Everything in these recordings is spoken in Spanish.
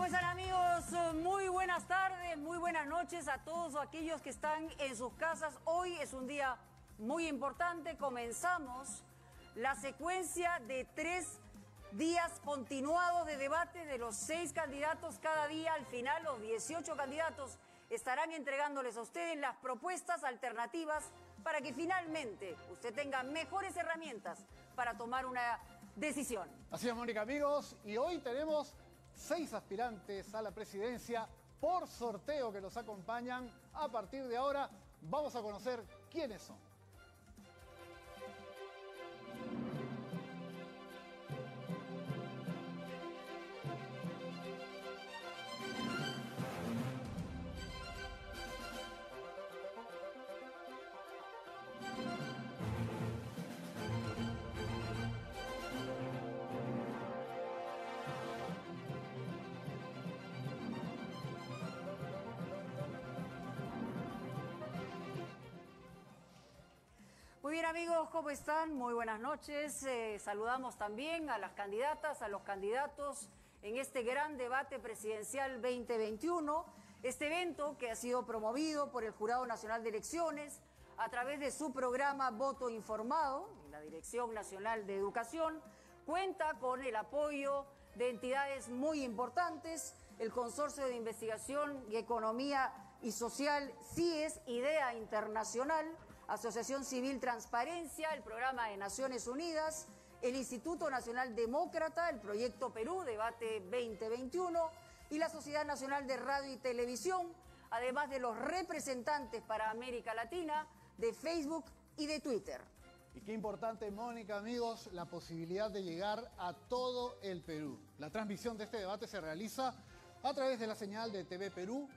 están, amigos? Muy buenas tardes, muy buenas noches a todos aquellos que están en sus casas. Hoy es un día muy importante. Comenzamos la secuencia de 3 días continuados de debate de los 6 candidatos cada día. Al final, los 18 candidatos estarán entregándoles a ustedes las propuestas alternativas para que finalmente usted tenga mejores herramientas para tomar una decisión. Así es, Mónica, amigos, y hoy tenemos 6 aspirantes a la presidencia por sorteo que nos acompañan. A partir de ahora vamos a conocer quiénes son. Muy bien, amigos, ¿cómo están? Muy buenas noches. Saludamos también a las candidatas, a los candidatos en este gran debate presidencial 2021. Este evento que ha sido promovido por el Jurado Nacional de Elecciones a través de su programa Voto Informado en la Dirección Nacional de Educación cuenta con el apoyo de entidades muy importantes, el Consorcio de Investigación y Economía y Social CIES, IDEA Internacional, Asociación Civil Transparencia, el Programa de Naciones Unidas, el Instituto Nacional Demócrata, el Proyecto Perú, Debate 2021 y la Sociedad Nacional de Radio y Televisión, además de los representantes para América Latina de Facebook y de Twitter. Y qué importante, Mónica, amigos, la posibilidad de llegar a todo el Perú. La transmisión de este debate se realiza a través de la señal de TV Perú,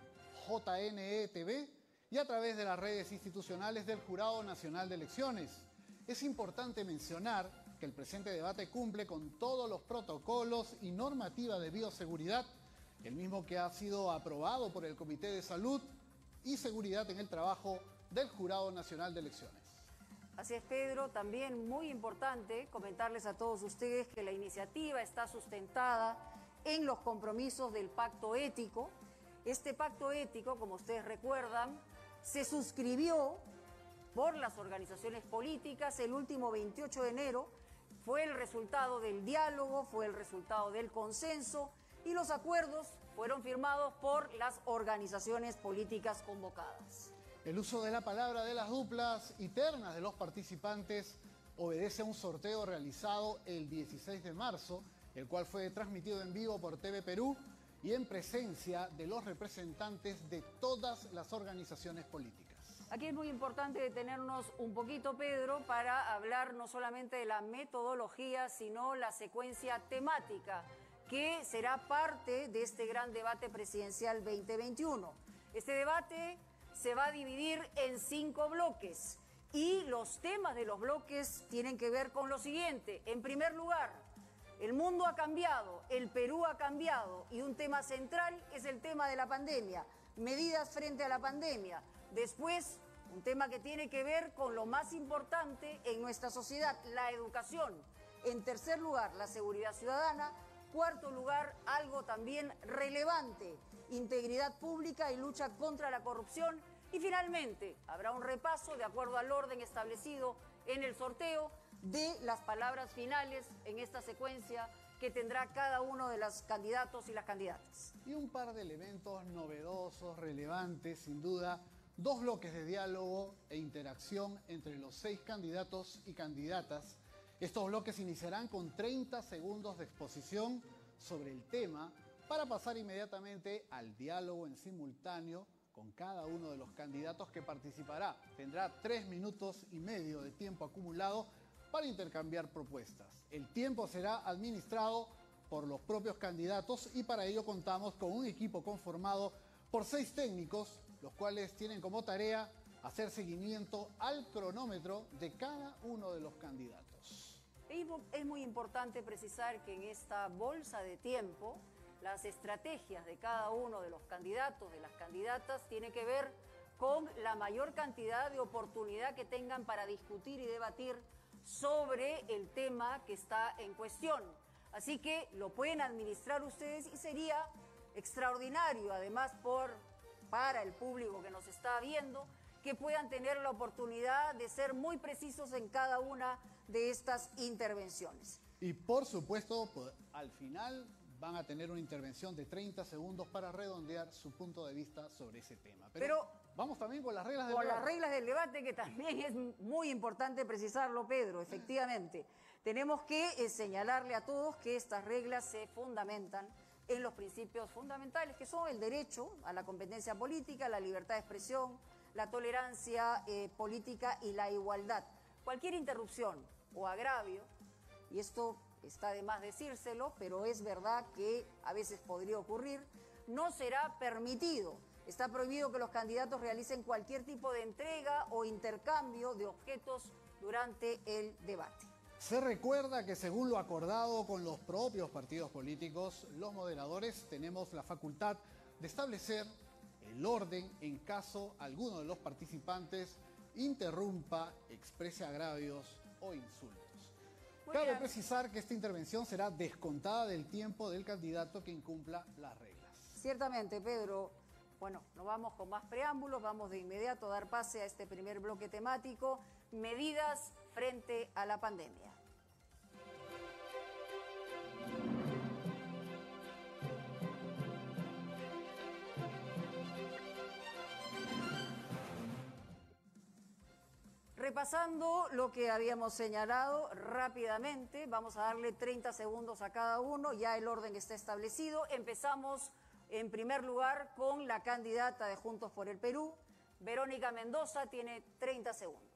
JNE TV, y a través de las redes institucionales del Jurado Nacional de Elecciones. Es importante mencionar que el presente debate cumple con todos los protocolos y normativa de bioseguridad, el mismo que ha sido aprobado por el Comité de Salud y Seguridad en el Trabajo del Jurado Nacional de Elecciones. Así es, Pedro. También muy importante comentarles a todos ustedes que la iniciativa está sustentada en los compromisos del Pacto Ético. Este Pacto Ético, como ustedes recuerdan, se suscribió por las organizaciones políticas el último 28 de enero, fue el resultado del diálogo, fue el resultado del consenso y los acuerdos fueron firmados por las organizaciones políticas convocadas. El uso de la palabra de las duplas y ternas de los participantes obedece a un sorteo realizado el 16 de marzo, el cual fue transmitido en vivo por TV Perú y en presencia de los representantes de todas las organizaciones políticas. Aquí es muy importante detenernos un poquito, Pedro, para hablar no solamente de la metodología, sino la secuencia temática, que será parte de este gran debate presidencial 2021. Este debate se va a dividir en 5 bloques y los temas de los bloques tienen que ver con lo siguiente. En primer lugar, el mundo ha cambiado, el Perú ha cambiado y un tema central es el tema de la pandemia, medidas frente a la pandemia. Después, un tema que tiene que ver con lo más importante en nuestra sociedad, la educación. En tercer lugar, la seguridad ciudadana. Cuarto lugar, algo también relevante, integridad pública y lucha contra la corrupción. Y finalmente, habrá un repaso de acuerdo al orden establecido en el sorteo de las palabras finales en esta secuencia que tendrá cada uno de los candidatos y las candidatas. Y un par de elementos novedosos, relevantes, sin duda, 2 bloques de diálogo e interacción entre los 6 candidatos y candidatas. Estos bloques iniciarán con 30 segundos de exposición sobre el tema para pasar inmediatamente al diálogo en simultáneo con cada uno de los candidatos que participará. Tendrá 3 minutos y medio de tiempo acumulado para intercambiar propuestas. El tiempo será administrado por los propios candidatos y para ello contamos con un equipo conformado por 6 técnicos, los cuales tienen como tarea hacer seguimiento al cronómetro de cada uno de los candidatos. Es muy importante precisar que en esta bolsa de tiempo, las estrategias de cada uno de los candidatos, de las candidatas, tiene que ver con la mayor cantidad de oportunidad que tengan para discutir y debatir sobre el tema que está en cuestión. Así que lo pueden administrar ustedes y sería extraordinario, además para el público que nos está viendo, que puedan tener la oportunidad de ser muy precisos en cada una de estas intervenciones. Y por supuesto, pues, al final van a tener una intervención de 30 segundos para redondear su punto de vista sobre ese tema. Pero vamos también con las reglas del debate. Con las reglas del debate, que también es muy importante precisarlo, Pedro, efectivamente. Tenemos que señalarle a todos que estas reglas se fundamentan en los principios fundamentales, que son el derecho a la competencia política, la libertad de expresión, la tolerancia política y la igualdad. Cualquier interrupción o agravio, y esto está de más decírselo, pero es verdad que a veces podría ocurrir, no será permitido. Está prohibido que los candidatos realicen cualquier tipo de entrega o intercambio de objetos durante el debate. Se recuerda que según lo acordado con los propios partidos políticos, los moderadores tenemos la facultad de establecer el orden en caso alguno de los participantes interrumpa, exprese agravios o insultos. Cabe precisar que esta intervención será descontada del tiempo del candidato que incumpla las reglas. Ciertamente, Pedro. Bueno, no vamos con más preámbulos, vamos de inmediato a dar pase a este primer bloque temático, medidas frente a la pandemia. Repasando lo que habíamos señalado rápidamente, vamos a darle 30 segundos a cada uno, ya el orden está establecido. Empezamos en primer lugar con la candidata de Juntos por el Perú, Verónica Mendoza, tiene 30 segundos.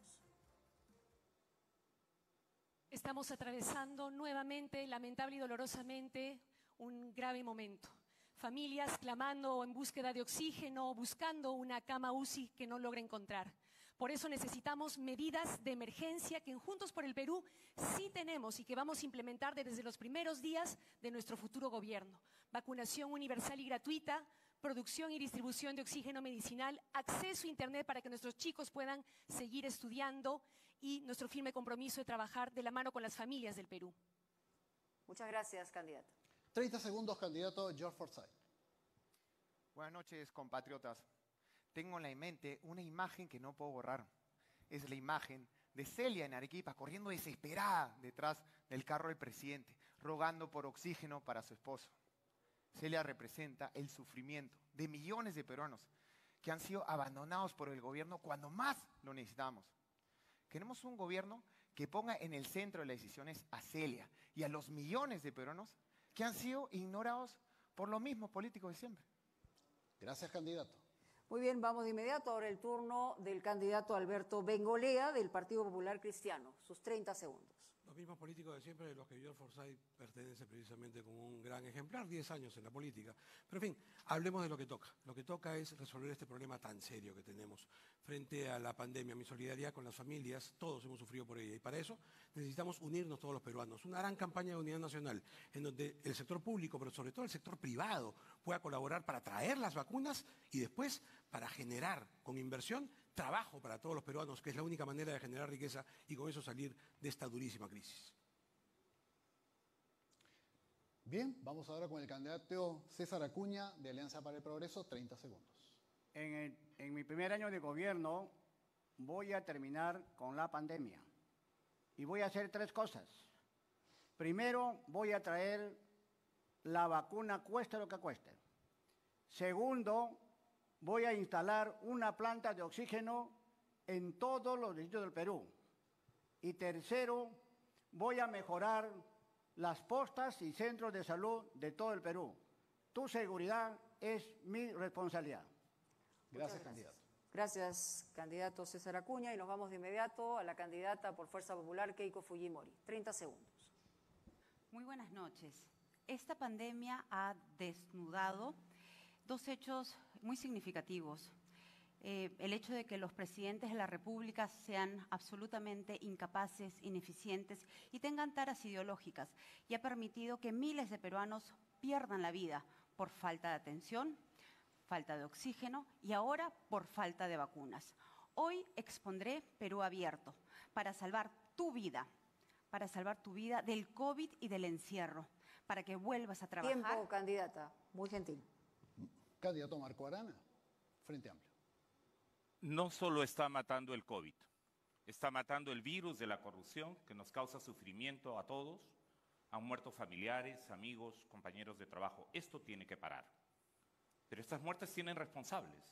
Estamos atravesando nuevamente, lamentable y dolorosamente, un grave momento. Familias clamando en búsqueda de oxígeno, buscando una cama UCI que no logra encontrar. Por eso necesitamos medidas de emergencia que en Juntos por el Perú sí tenemos y que vamos a implementar desde los primeros días de nuestro futuro gobierno. Vacunación universal y gratuita, producción y distribución de oxígeno medicinal, acceso a Internet para que nuestros chicos puedan seguir estudiando y nuestro firme compromiso de trabajar de la mano con las familias del Perú. Muchas gracias, candidato. 30 segundos, candidato George Forsyth. Buenas noches, compatriotas. Tengo en la mente una imagen que no puedo borrar. Es la imagen de Celia en Arequipa corriendo desesperada detrás del carro del presidente, rogando por oxígeno para su esposo. Celia representa el sufrimiento de millones de peruanos que han sido abandonados por el gobierno cuando más lo necesitamos. Queremos un gobierno que ponga en el centro de las decisiones a Celia y a los millones de peruanos que han sido ignorados por los mismos políticos de siempre. Gracias, candidato. Muy bien, vamos de inmediato. Ahora el turno del candidato Alberto Bengolea del Partido Popular Cristiano. Sus 30 segundos. Los mismos políticos de siempre, de los que George Forsyth pertenece precisamente como un gran ejemplar, 10 años en la política. Pero en fin, hablemos de lo que toca. Lo que toca es resolver este problema tan serio que tenemos frente a la pandemia. Mi solidaridad con las familias, todos hemos sufrido por ella. Y para eso necesitamos unirnos todos los peruanos. Una gran campaña de unidad nacional, en donde el sector público, pero sobre todo el sector privado, pueda colaborar para traer las vacunas y después para generar con inversión trabajo para todos los peruanos, que es la única manera de generar riqueza y con eso salir de esta durísima crisis. Bien, vamos ahora con el candidato César Acuña de Alianza para el Progreso, 30 segundos. En mi primer año de gobierno voy a terminar con la pandemia y voy a hacer 3 cosas. Primero, voy a traer la vacuna cueste lo que cueste. Segundo, voy a instalar una planta de oxígeno en todos los distritos del Perú. Y tercero, voy a mejorar las postas y centros de salud de todo el Perú. Tu seguridad es mi responsabilidad. Gracias, candidato. Gracias, candidato César Acuña. Y nos vamos de inmediato a la candidata por Fuerza Popular, Keiko Fujimori. 30 segundos. Muy buenas noches. Esta pandemia ha desnudado 2 hechos muy significativos. El hecho de que los presidentes de la República sean absolutamente incapaces, ineficientes y tengan taras ideológicas, y ha permitido que miles de peruanos pierdan la vida por falta de atención, falta de oxígeno y ahora por falta de vacunas. Hoy expondré Perú Abierto para salvar tu vida del COVID y del encierro, para que vuelvas a trabajar. Tiempo, candidata. Muy gentil. Candidato Marco Arana, Frente Amplio. No solo está matando el COVID, está matando el virus de la corrupción que nos causa sufrimiento a todos. Han muerto familiares, amigos, compañeros de trabajo. Esto tiene que parar. Pero estas muertes tienen responsables.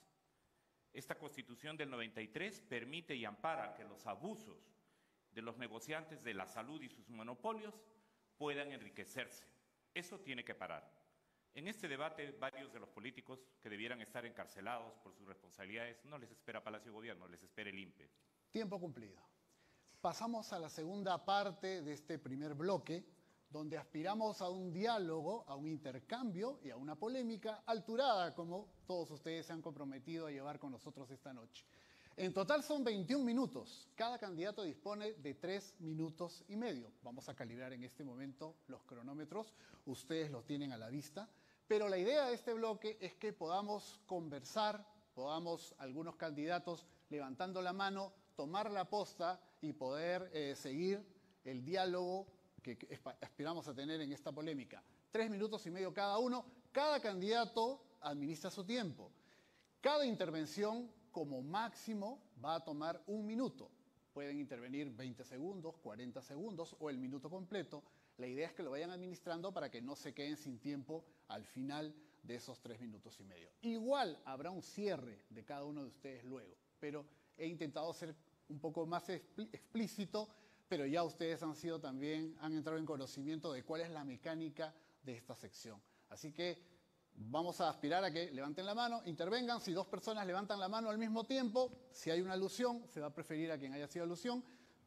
Esta Constitución del 93 permite y ampara que los abusos de los negociantes de la salud y sus monopolios puedan enriquecerse. Eso tiene que parar. En este debate, varios de los políticos que debieran estar encarcelados por sus responsabilidades no les espera Palacio de Gobierno, les espera el INPE. Tiempo cumplido. Pasamos a la segunda parte de este primer bloque, donde aspiramos a un diálogo, a un intercambio y a una polémica alturada, como todos ustedes se han comprometido a llevar con nosotros esta noche. En total son 21 minutos. Cada candidato dispone de 3 minutos y medio. Vamos a calibrar en este momento los cronómetros. Ustedes los tienen a la vista. Pero la idea de este bloque es que podamos conversar, podamos algunos candidatos levantando la mano, tomar la posta y poder seguir el diálogo que aspiramos a tener en esta polémica. 3 minutos y medio cada uno. Cada candidato administra su tiempo. Cada intervención, como máximo, va a tomar 1 minuto. Pueden intervenir 20 segundos, 40 segundos o el minuto completo. La idea es que lo vayan administrando para que no se queden sin tiempo al final de esos 3 minutos y medio. Igual habrá un cierre de cada uno de ustedes luego, pero he intentado ser un poco más explícito, pero ya ustedes han entrado en conocimiento de cuál es la mecánica de esta sección. Así que vamos a aspirar a que levanten la mano, intervengan. Si 2 personas levantan la mano al mismo tiempo, si hay una alusión, se va a preferir a quien haya sido alusión.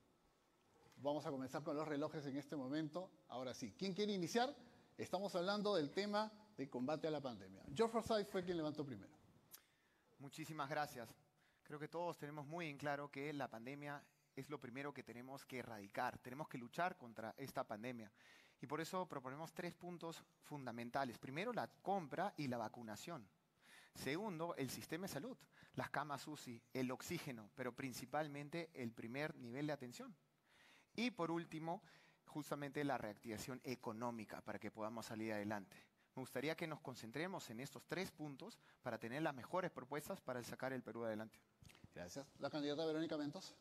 Vamos a comenzar con los relojes en este momento. Ahora sí, ¿quién quiere iniciar? Estamos hablando del tema de combate a la pandemia. George Forsyth fue quien levantó primero. Muchísimas gracias. Creo que todos tenemos muy en claro que la pandemia es lo primero que tenemos que erradicar. Tenemos que luchar contra esta pandemia. Y por eso proponemos 3 puntos fundamentales. Primero, la compra y la vacunación. Segundo, el sistema de salud, las camas UCI, el oxígeno, pero principalmente el primer nivel de atención. Y por último, justamente la reactivación económica para que podamos salir adelante. Me gustaría que nos concentremos en estos 3 puntos para tener las mejores propuestas para sacar el Perú adelante. Gracias. La candidata Verónica Mentos.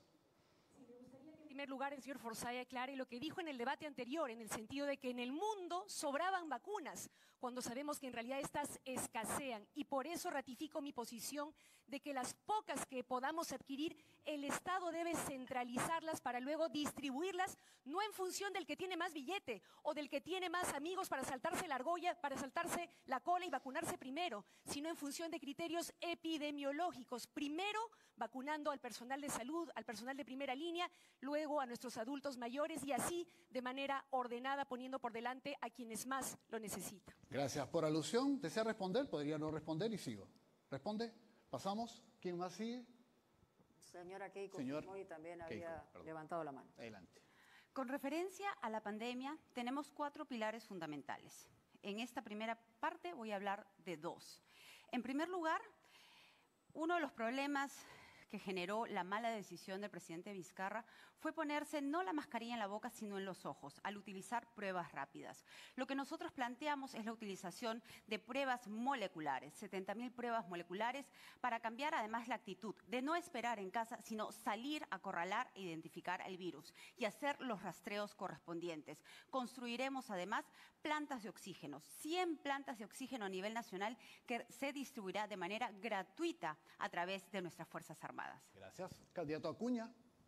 En primer lugar, el señor Forsyth aclare lo que dijo en el debate anterior, en el sentido de que en el mundo sobraban vacunas, cuando sabemos que en realidad estas escasean. Y por eso ratifico mi posición de que las pocas que podamos adquirir, el Estado debe centralizarlas para luego distribuirlas, no en función del que tiene más billete o del que tiene más amigos para saltarse la argolla, para saltarse la cola y vacunarse primero, sino en función de criterios epidemiológicos. Primero, vacunando al personal de salud, al personal de primera línea, luego a nuestros adultos mayores y así de manera ordenada, poniendo por delante a quienes más lo necesitan. Gracias. Por alusión, ¿desea responder? Podría no responder y sigo. ¿Responde? ¿Pasamos? ¿Quién más sigue? Señora Keiko Señor Fujimori también Keiko, había perdón. levantado la mano. Adelante. Con referencia a la pandemia, tenemos 4 pilares fundamentales. En esta primera parte voy a hablar de 2. En primer lugar, uno de los problemas que generó la mala decisión del presidente Vizcarra fue ponerse no la mascarilla en la boca, sino en los ojos, al utilizar pruebas rápidas. Lo que nosotros planteamos es la utilización de pruebas moleculares, 70.000 pruebas moleculares, para cambiar además la actitud de no esperar en casa, sino salir a acorralar e identificar el virus y hacer los rastreos correspondientes. Construiremos además plantas de oxígeno, 100 plantas de oxígeno a nivel nacional que se distribuirá de manera gratuita a través de nuestras Fuerzas Armadas. Gracias. Candidato Acuña.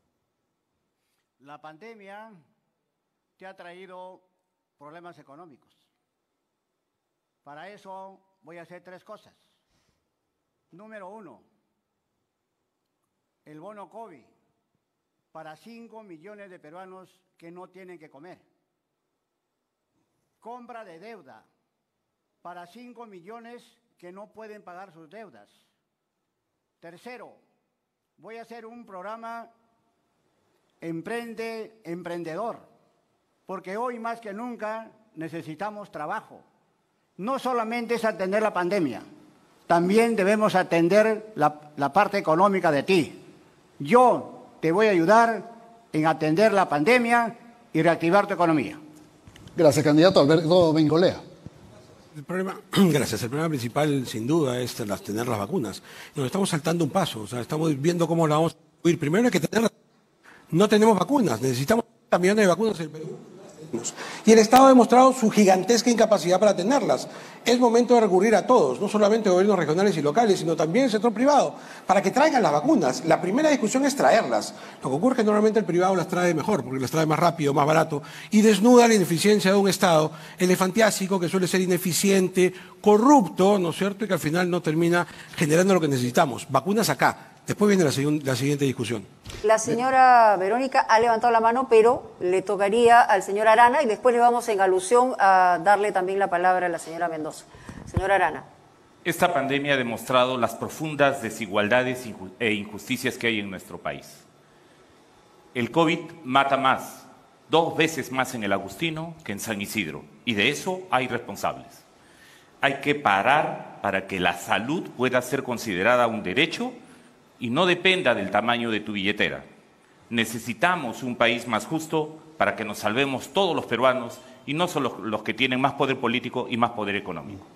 La pandemia te ha traído problemas económicos. Para eso voy a hacer 3 cosas. Número 1, el bono COVID para 5 millones de peruanos que no tienen que comer. Compra de deuda para 5 millones que no pueden pagar sus deudas. Tercero, voy a hacer un programa emprendedor, porque hoy más que nunca necesitamos trabajo. No solamente es atender la pandemia, también debemos atender la parte económica de ti. Yo te voy a ayudar en atender la pandemia y reactivar tu economía. Gracias, candidato Alberto Bengolea. Gracias. El problema principal, sin duda, es tener las vacunas. Nos estamos saltando un paso, o sea, estamos viendo cómo la vamos a distribuir. Primero hay que tenerlas. No tenemos vacunas, necesitamos millones de vacunas en el Perú. Y el Estado ha demostrado su gigantesca incapacidad para tenerlas. Es momento de recurrir a todos, no solamente gobiernos regionales y locales, sino también el sector privado, para que traigan las vacunas. La primera discusión es traerlas. Lo que ocurre es que normalmente el privado las trae mejor, porque las trae más rápido, más barato, y desnuda la ineficiencia de un Estado elefantiásico que suele ser ineficiente, corrupto, ¿no es cierto?, y que al final no termina generando lo que necesitamos. Vacunas acá. Después viene la siguiente discusión. La señora Verónica ha levantado la mano, pero le tocaría al señor Arana y después le vamos en alusión a darle también la palabra a la señora Mendoza. Señora Arana. Esta pandemia ha demostrado las profundas desigualdades e injusticias que hay en nuestro país. El COVID mata más, 2 veces más en el Agustino que en San Isidro, y de eso hay responsables. Hay que parar para que la salud pueda ser considerada un derecho y no dependa del tamaño de tu billetera. Necesitamos un país más justo para que nos salvemos todos los peruanos y no solo los que tienen más poder político y más poder económico.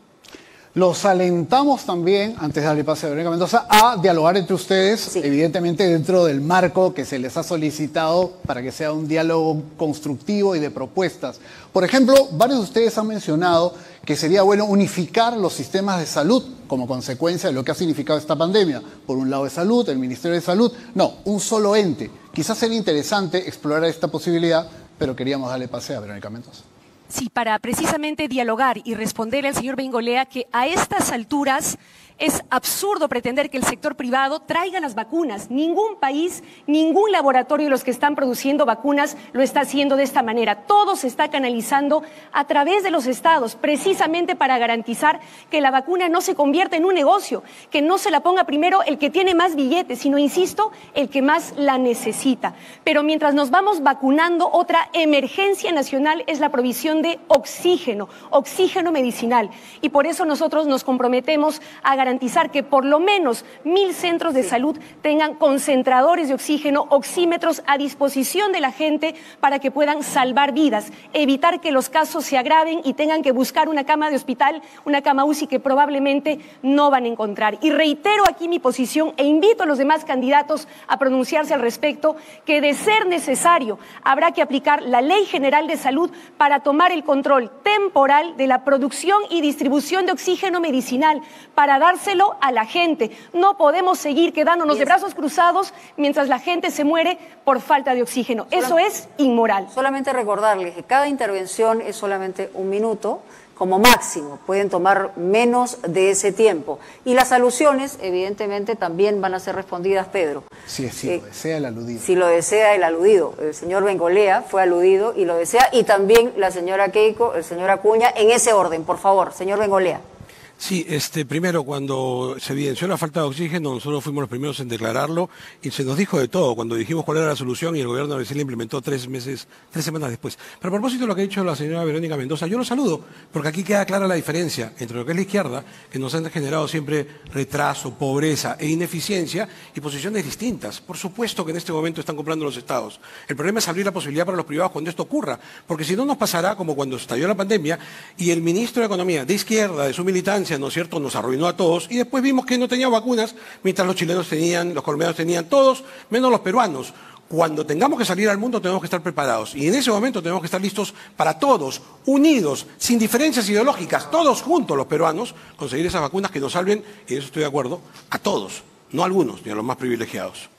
Los alentamos también, antes de darle pase a Verónica Mendoza, a dialogar entre ustedes, sí, evidentemente dentro del marco que se les ha solicitado para que sea un diálogo constructivo y de propuestas. Por ejemplo, varios de ustedes han mencionado que sería bueno unificar los sistemas de salud como consecuencia de lo que ha significado esta pandemia. Por un lado de salud, el Ministerio de Salud, no, un solo ente. Quizás sería interesante explorar esta posibilidad, pero queríamos darle pase a Verónica Mendoza. Sí, para precisamente dialogar y responderle al señor Bengolea que a estas alturas es absurdo pretender que el sector privado traiga las vacunas. Ningún país, ningún laboratorio de los que están produciendo vacunas lo está haciendo de esta manera. Todo se está canalizando a través de los estados, precisamente para garantizar que la vacuna no se convierta en un negocio, que no se la ponga primero el que tiene más billetes, sino, insisto, el que más la necesita. Pero mientras nos vamos vacunando, otra emergencia nacional es la provisión de oxígeno medicinal. Y por eso nosotros nos comprometemos a garantizar que por lo menos 1000 centros de salud tengan concentradores de oxígeno, oxímetros a disposición de la gente para que puedan salvar vidas, evitar que los casos se agraven y tengan que buscar una cama de hospital, una cama UCI que probablemente no van a encontrar. Y reitero aquí mi posición e invito a los demás candidatos a pronunciarse al respecto, que de ser necesario habrá que aplicar la Ley General de Salud para tomar el control temporal de la producción y distribución de oxígeno medicinal, para dárselo a la gente. No podemos seguir quedándonos de brazos cruzados mientras la gente se muere por falta de oxígeno. Eso es inmoral. Solamente recordarles que cada intervención es solamente 1 minuto, como máximo. Pueden tomar menos de ese tiempo. Y las alusiones, evidentemente, también van a ser respondidas, Pedro. Sí, lo desea el aludido. Si lo desea el aludido. El señor Bengolea fue aludido y lo desea. Y también la señora Keiko, el señor Acuña, en ese orden, por favor. Señor Bengolea. Sí, primero, cuando se evidenció la falta de oxígeno, nosotros fuimos los primeros en declararlo y se nos dijo de todo cuando dijimos cuál era la solución y el gobierno recién la implementó 3 semanas después. Pero a propósito de lo que ha dicho la señora Verónica Mendoza, yo lo saludo, porque aquí queda clara la diferencia entre lo que es la izquierda, que nos han generado siempre retraso, pobreza e ineficiencia, y posiciones distintas. Por supuesto que en este momento están comprando los estados. El problema es abrir la posibilidad para los privados cuando esto ocurra, porque si no nos pasará como cuando estalló la pandemia y el ministro de Economía de izquierda, de su militancia, ¿no es cierto?, nos arruinó a todos y después vimos que no tenía vacunas, mientras los chilenos tenían, los colombianos tenían, todos, menos los peruanos. Cuando tengamos que salir al mundo tenemos que estar preparados y en ese momento tenemos que estar listos para todos, unidos, sin diferencias ideológicas, todos juntos los peruanos, conseguir esas vacunas que nos salven, y de eso estoy de acuerdo, a todos, no a algunos, ni a los más privilegiados.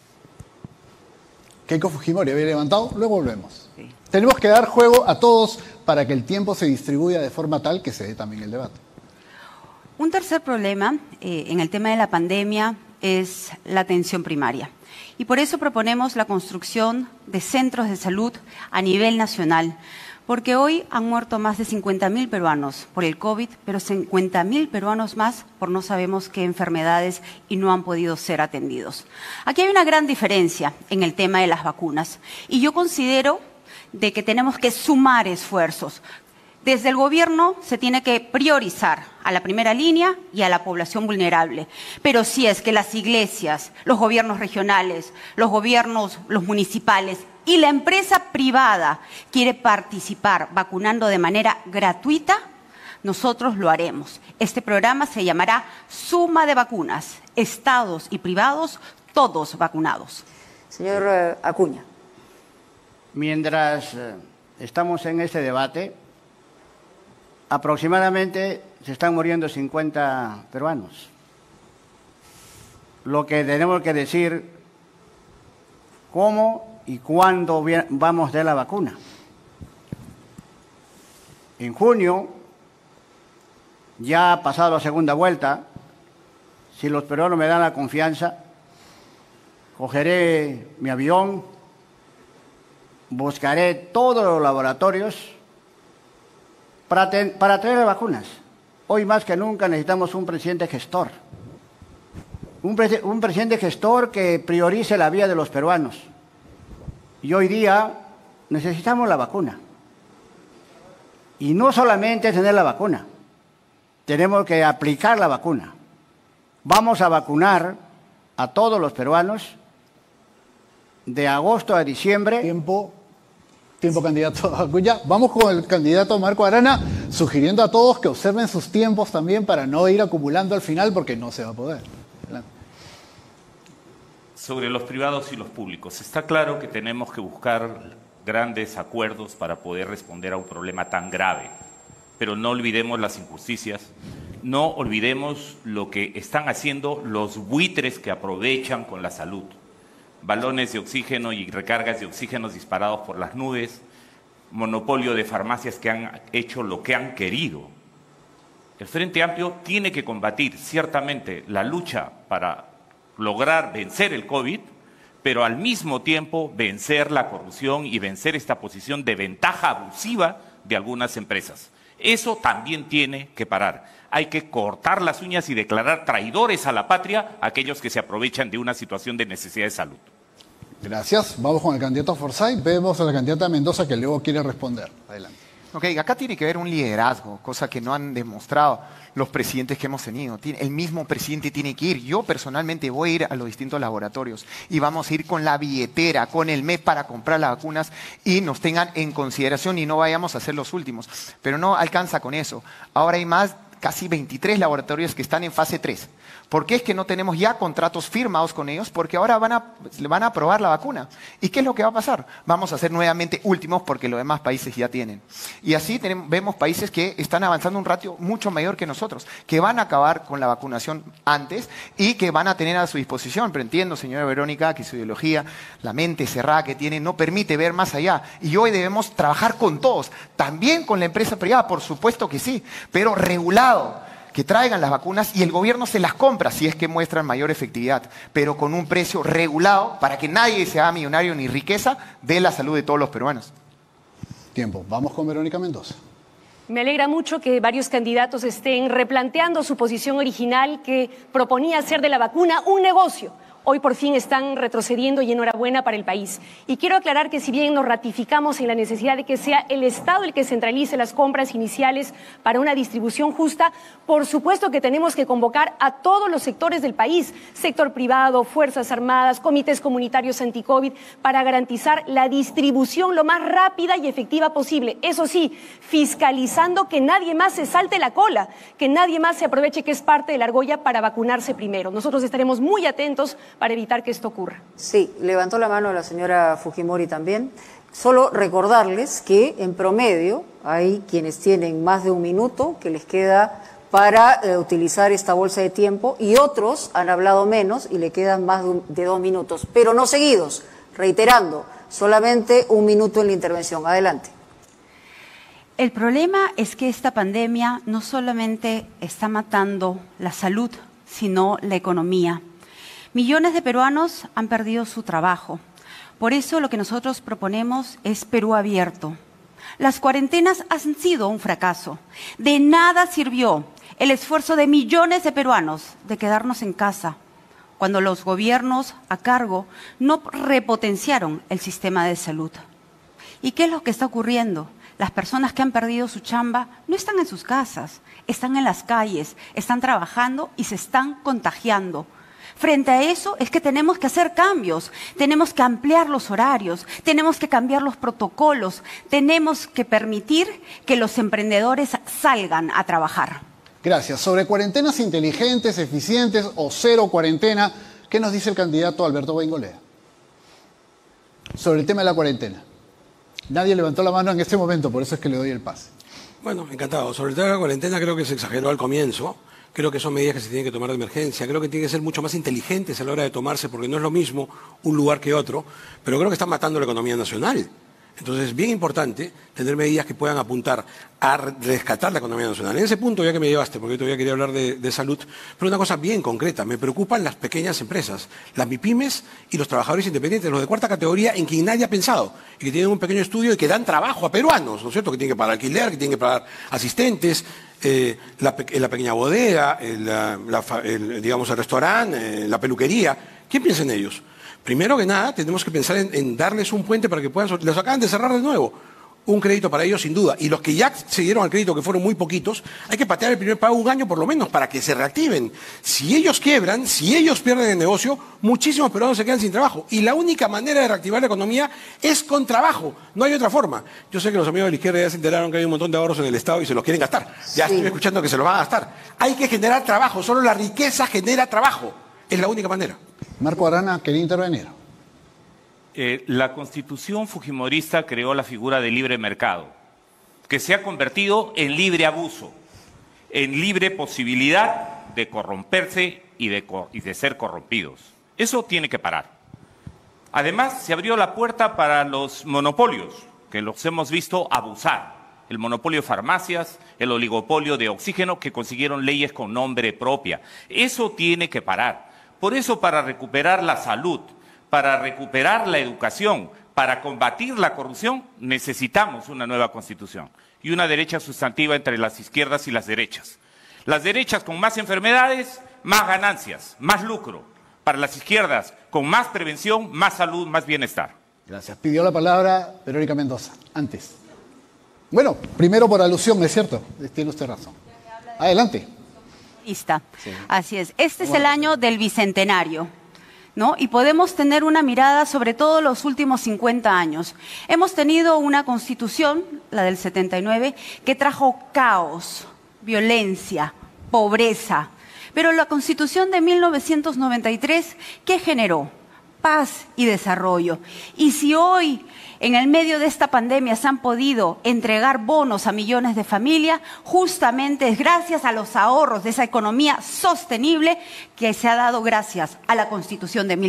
Keiko Fujimori había levantado, luego volvemos. Sí. Tenemos que dar juego a todos para que el tiempo se distribuya de forma tal que se dé también el debate. Un tercer problema en el tema de la pandemia es la atención primaria. Y por eso proponemos la construcción de centros de salud a nivel nacional. Porque hoy han muerto más de 50.000 peruanos por el COVID, pero 50.000 peruanos más por no sabemos qué enfermedades y no han podido ser atendidos. Aquí hay una gran diferencia en el tema de las vacunas. Y yo considero de que tenemos que sumar esfuerzos. Desde el gobierno se tiene que priorizar a la primera línea y a la población vulnerable. Pero si es que las iglesias, los gobiernos regionales, los gobiernos, los municipales y la empresa privada quiere participar vacunando de manera gratuita, Nosotros lo haremos. Este programa se llamará Suma de Vacunas. Estados y privados, todos vacunados. Señor Acuña. Mientras estamos en este debate, aproximadamente se están muriendo 50 peruanos. Lo que tenemos que decir, cómo y cuándo vamos de la vacuna. En junio, ya ha pasado la segunda vuelta, si los peruanos me dan la confianza, cogeré mi avión, buscaré todos los laboratorios para traer vacunas. Hoy más que nunca necesitamos un presidente gestor. Un presidente gestor que priorice la vida de los peruanos. Y hoy día necesitamos la vacuna. Y no solamente tener la vacuna, tenemos que aplicar la vacuna. Vamos a vacunar a todos los peruanos de agosto a diciembre. Tiempo, candidato Acuña. Vamos con el candidato Marco Arana, sugiriendo a todos que observen sus tiempos también para no ir acumulando al final, porque no se va a poder. Adelante. Sobre los privados y los públicos, está claro que tenemos que buscar grandes acuerdos para poder responder a un problema tan grave, pero no olvidemos las injusticias, no olvidemos lo que están haciendo los buitres que aprovechan con la salud. Balones de oxígeno y recargas de oxígeno disparados por las nubes, monopolio de farmacias que han hecho lo que han querido. El Frente Amplio tiene que combatir ciertamente la lucha para lograr vencer el COVID, pero al mismo tiempo vencer la corrupción y vencer esta posición de ventaja abusiva de algunas empresas. Eso también tiene que parar. Hay que cortar las uñas y declarar traidores a la patria a aquellos que se aprovechan de una situación de necesidad de salud. Gracias. Vamos con el candidato Forsyth. Vemos a la candidata Mendoza que luego quiere responder. Adelante. Ok, acá tiene que haber un liderazgo, cosa que no han demostrado los presidentes que hemos tenido. El mismo presidente tiene que ir. Yo personalmente voy a ir a los distintos laboratorios y vamos a ir con la billetera, con el MEP para comprar las vacunas y nos tengan en consideración y no vayamos a ser los últimos. Pero no alcanza con eso. Ahora hay casi 23 laboratorios que están en fase 3. ¿Por qué es que no tenemos ya contratos firmados con ellos? Porque ahora van a probar la vacuna. ¿Y qué es lo que va a pasar? Vamos a ser nuevamente últimos porque los demás países ya tienen. Y así vemos países que están avanzando un ratio mucho mayor que nosotros, que van a acabar con la vacunación antes y que van a tener a su disposición. Pero entiendo, señora Verónica, que su ideología, la mente cerrada que tiene, no permite ver más allá. Y hoy debemos trabajar con todos, también con la empresa privada, por supuesto que sí, pero regulado. Que traigan las vacunas y el gobierno se las compra si es que muestran mayor efectividad, pero con un precio regulado para que nadie se haga millonario ni riqueza de la salud de todos los peruanos. Tiempo. Vamos con Verónica Mendoza. Me alegra mucho que varios candidatos estén replanteando su posición original que proponía hacer de la vacuna un negocio. Hoy por fin están retrocediendo y enhorabuena para el país. Y quiero aclarar que si bien nos ratificamos en la necesidad de que sea el Estado el que centralice las compras iniciales para una distribución justa, por supuesto que tenemos que convocar a todos los sectores del país, sector privado, Fuerzas Armadas, comités comunitarios anti-COVID, para garantizar la distribución lo más rápida y efectiva posible. Eso sí, fiscalizando que nadie más se salte la cola, que nadie más se aproveche que es parte de la argolla para vacunarse primero. Nosotros estaremos muy atentos para evitar que esto ocurra. Sí, levantó la mano la señora Fujimori también. Solo recordarles que en promedio hay quienes tienen más de un minuto que les queda para utilizar esta bolsa de tiempo y otros han hablado menos y le quedan más de 2 minutos, pero no seguidos, reiterando, solamente 1 minuto en la intervención. Adelante. El problema es que esta pandemia no solamente está matando la salud, sino la economía. Millones de peruanos han perdido su trabajo. Por eso lo que nosotros proponemos es Perú abierto. Las cuarentenas han sido un fracaso. De nada sirvió el esfuerzo de millones de peruanos de quedarnos en casa, cuando los gobiernos a cargo no repotenciaron el sistema de salud. ¿Y qué es lo que está ocurriendo? Las personas que han perdido su chamba no están en sus casas, están en las calles, están trabajando y se están contagiando. Frente a eso es que tenemos que hacer cambios, tenemos que ampliar los horarios, tenemos que cambiar los protocolos, tenemos que permitir que los emprendedores salgan a trabajar. Gracias. Sobre cuarentenas inteligentes, eficientes o cero cuarentena, ¿qué nos dice el candidato Alberto Beingolea? Sobre el tema de la cuarentena. Nadie levantó la mano en este momento, por eso es que le doy el pase. Bueno, encantado. Sobre el tema de la cuarentena creo que se exageró al comienzo. Creo que son medidas que se tienen que tomar de emergencia. Creo que tienen que ser mucho más inteligentes a la hora de tomarse, porque no es lo mismo un lugar que otro. Pero creo que están matando la economía nacional. Entonces es bien importante tener medidas que puedan apuntar a rescatar la economía nacional. En ese punto, ya que me llevaste, porque yo todavía quería hablar de salud, pero una cosa bien concreta, me preocupan las pequeñas empresas, las MIPYMES y los trabajadores independientes, los de cuarta categoría, en quien nadie ha pensado, y que tienen un pequeño estudio y que dan trabajo a peruanos, ¿no es cierto?, que tienen que pagar alquiler, que tienen que pagar asistentes, la pequeña bodega, digamos el restaurante, la peluquería. ¿Quién piensa en ellos? Primero que nada, tenemos que pensar en darles un puente para que puedan... Los acaban de cerrar de nuevo. Un crédito para ellos, sin duda. Y los que ya se dieron al crédito, que fueron muy poquitos, hay que patear el primer pago un año por lo menos para que se reactiven. Si ellos quiebran, si ellos pierden el negocio, muchísimos peruanos se quedan sin trabajo. Y la única manera de reactivar la economía es con trabajo. No hay otra forma. Yo sé que los amigos de la izquierda ya se enteraron que hay un montón de ahorros en el Estado y se los quieren gastar. Ya estoy escuchando que se los van a gastar. Hay que generar trabajo. Solo la riqueza genera trabajo. Es la única manera. Marco Arana quería intervenir. La Constitución fujimorista creó la figura del libre mercado, que se ha convertido en libre abuso, en libre posibilidad de corromperse y de ser corrompidos. Eso tiene que parar. Además, se abrió la puerta para los monopolios, que los hemos visto abusar. El monopolio de farmacias, el oligopolio de oxígeno, que consiguieron leyes con nombre propia. Eso tiene que parar. Por eso, para recuperar la salud, para recuperar la educación, para combatir la corrupción, necesitamos una nueva Constitución y una derecha sustantiva entre las izquierdas y las derechas. Las derechas con más enfermedades, más ganancias, más lucro. Para las izquierdas, con más prevención, más salud, más bienestar. Gracias. Pidió la palabra Verónica Mendoza, antes. Bueno, primero por alusión, ¿es cierto? Tiene usted razón. Adelante. Lista. Sí. Así es. Este es el año del Bicentenario, ¿no? Y podemos tener una mirada sobre todo los últimos 50 años. Hemos tenido una constitución, la del 79, que trajo caos, violencia, pobreza. Pero la constitución de 1993, ¿qué generó? Paz y desarrollo. Y si hoy, en el medio de esta pandemia, se han podido entregar bonos a millones de familias, justamente es gracias a los ahorros de esa economía sostenible que se ha dado gracias a la Constitución de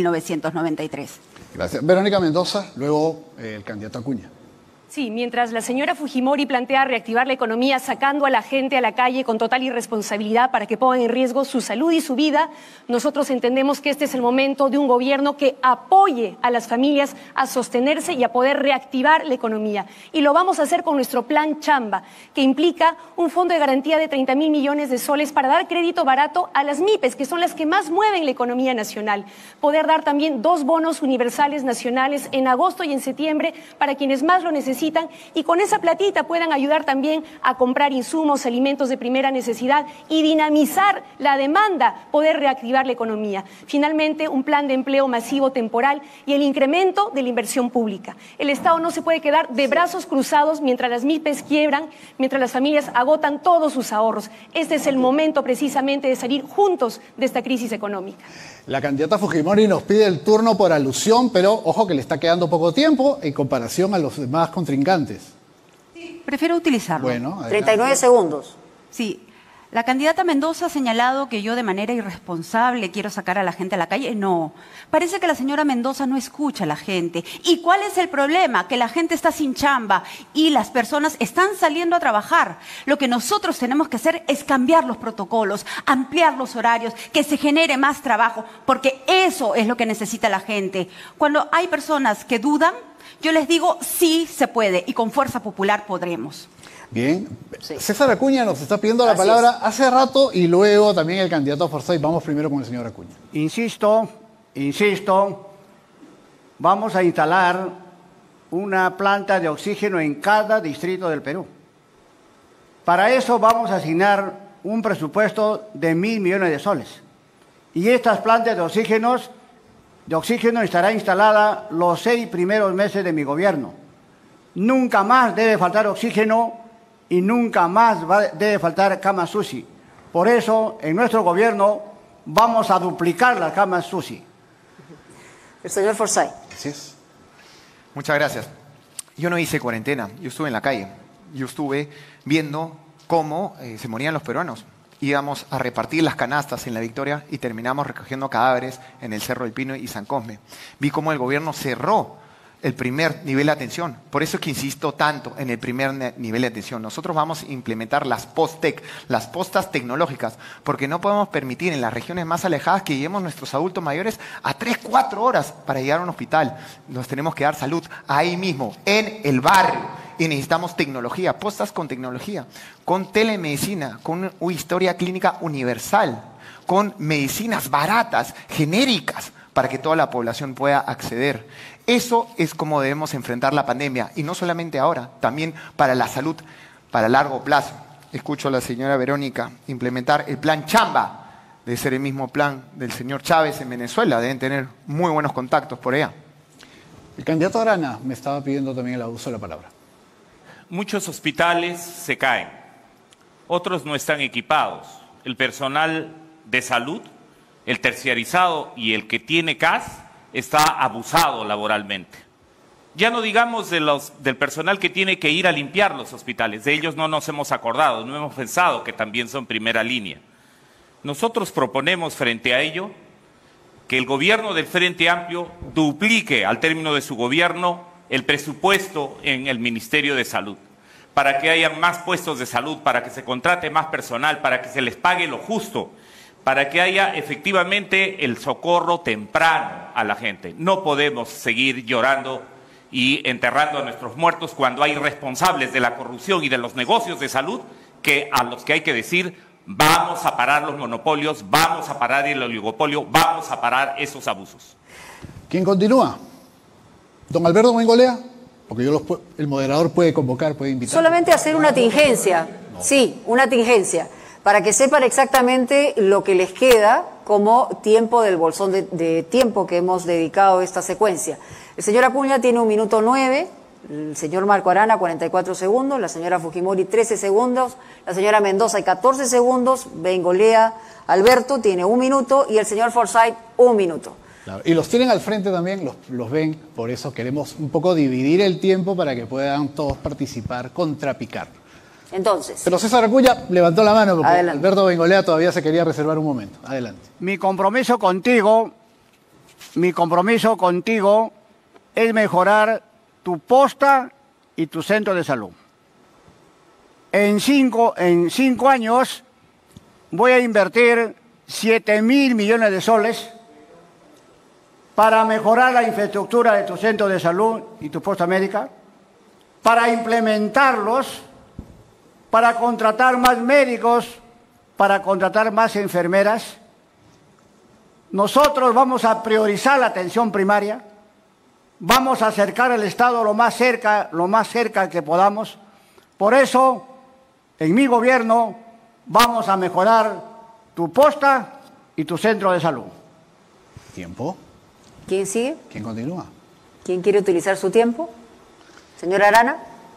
1993. Gracias. Verónica Mendoza, luego el candidato Acuña. Sí, mientras la señora Fujimori plantea reactivar la economía sacando a la gente a la calle con total irresponsabilidad para que pongan en riesgo su salud y su vida, nosotros entendemos que este es el momento de un gobierno que apoye a las familias a sostenerse y a poder reactivar la economía. Y lo vamos a hacer con nuestro plan Chamba, que implica un fondo de garantía de 30.000 millones de soles para dar crédito barato a las MIPES, que son las que más mueven la economía nacional. Poder dar también 2 bonos universales nacionales en agosto y en septiembre para quienes más lo necesitan, y con esa platita puedan ayudar también a comprar insumos, alimentos de primera necesidad y dinamizar la demanda, poder reactivar la economía. Finalmente, un plan de empleo masivo temporal y el incremento de la inversión pública. El Estado no se puede quedar de brazos cruzados mientras las MIPES quiebran, mientras las familias agotan todos sus ahorros. Este es el momento precisamente de salir juntos de esta crisis económica. La candidata Fujimori nos pide el turno por alusión, pero ojo que le está quedando poco tiempo en comparación a los demás contrincantes. Sí, prefiero utilizarlo. Bueno, 39 segundos. Sí. La candidata Mendoza ha señalado que yo de manera irresponsable quiero sacar a la gente a la calle. No, parece que la señora Mendoza no escucha a la gente. ¿Y cuál es el problema? Que la gente está sin chamba y las personas están saliendo a trabajar. Lo que nosotros tenemos que hacer es cambiar los protocolos, ampliar los horarios, que se genere más trabajo, porque eso es lo que necesita la gente. Cuando hay personas que dudan, yo les digo sí se puede y con fuerza popular podremos. Bien, sí. César Acuña nos está pidiendo la palabra hace rato y luego también el candidato Forsyth. Vamos primero con el señor Acuña. Insisto, vamos a instalar una planta de oxígeno en cada distrito del Perú. Para eso vamos a asignar un presupuesto de 1.000 millones de soles. Y estas plantas de oxígeno estará instalada los 6 primeros meses de mi gobierno. Nunca más debe faltar oxígeno y nunca más debe faltar camas UCI. Por eso, en nuestro gobierno vamos a duplicar las camas UCI. El señor Forsyth. Así es. Muchas gracias. Yo no hice cuarentena, yo estuve en la calle. Yo estuve viendo cómo se morían los peruanos. Íbamos a repartir las canastas en La Victoria y terminamos recogiendo cadáveres en el Cerro del Pino y San Cosme. Vi cómo el gobierno cerró el primer nivel de atención. Por eso es que insisto tanto en el primer nivel de atención. Nosotros vamos a implementar las post-tech, las postas tecnológicas, porque no podemos permitir en las regiones más alejadas que llevemos nuestros adultos mayores a 3, 4 horas para llegar a un hospital. Nos tenemos que dar salud ahí mismo, en el barrio. Y necesitamos tecnología, postas con tecnología, con telemedicina, con una historia clínica universal, con medicinas baratas, genéricas, para que toda la población pueda acceder. Eso es como debemos enfrentar la pandemia, y no solamente ahora, también para la salud, para largo plazo. Escucho a la señora Verónica implementar el plan Chamba, de ser el mismo plan del señor Chávez en Venezuela. Deben tener muy buenos contactos por allá. El candidato Arana me estaba pidiendo también el uso de la palabra. Muchos hospitales se caen, otros no están equipados. El personal de salud, el terciarizado y el que tiene CAS está abusado laboralmente. Ya no digamos del personal que tiene que ir a limpiar los hospitales, de ellos no nos hemos acordado, no hemos pensado que también son primera línea. Nosotros proponemos frente a ello que el gobierno del Frente Amplio duplique al término de su gobierno el presupuesto en el Ministerio de Salud, para que haya más puestos de salud, para que se contrate más personal, para que se les pague lo justo, para que haya efectivamente el socorro temprano a la gente. No podemos seguir llorando y enterrando a nuestros muertos cuando hay responsables de la corrupción y de los negocios de salud a los que hay que decir: vamos a parar los monopolios, vamos a parar el oligopolio, vamos a parar esos abusos. ¿Quién continúa? Don Alberto Bengolea, porque el moderador puede convocar, puede invitar. Solamente hacer una tingencia, sí, una tingencia, para que sepan exactamente lo que les queda como tiempo del bolsón de tiempo que hemos dedicado a esta secuencia. El señor Acuña tiene 1 minuto 9, el señor Marco Arana 44 segundos, la señora Fujimori 13 segundos, la señora Mendoza 14 segundos, Bengolea Alberto tiene 1 minuto y el señor Forsyth 1 minuto. Claro, y los tienen al frente también, los ven, por eso queremos un poco dividir el tiempo para que puedan todos participar, contrapicar. Entonces. Pero César Acuña levantó la mano porque adelante. Alberto Bengolea todavía se quería reservar un momento. Adelante. Mi compromiso contigo es mejorar tu posta y tu centro de salud. En cinco años voy a invertir 7.000 millones de soles para mejorar la infraestructura de tu centro de salud y tu posta médica, para implementarlos, para contratar más médicos, para contratar más enfermeras. Nosotros vamos a priorizar la atención primaria, vamos a acercar al Estado lo más cerca que podamos. Por eso, en mi gobierno, vamos a mejorar tu posta y tu centro de salud. ¿Tiempo? ¿Quién sigue? ¿Quién continúa? ¿Quién quiere utilizar su tiempo? Señora Arana.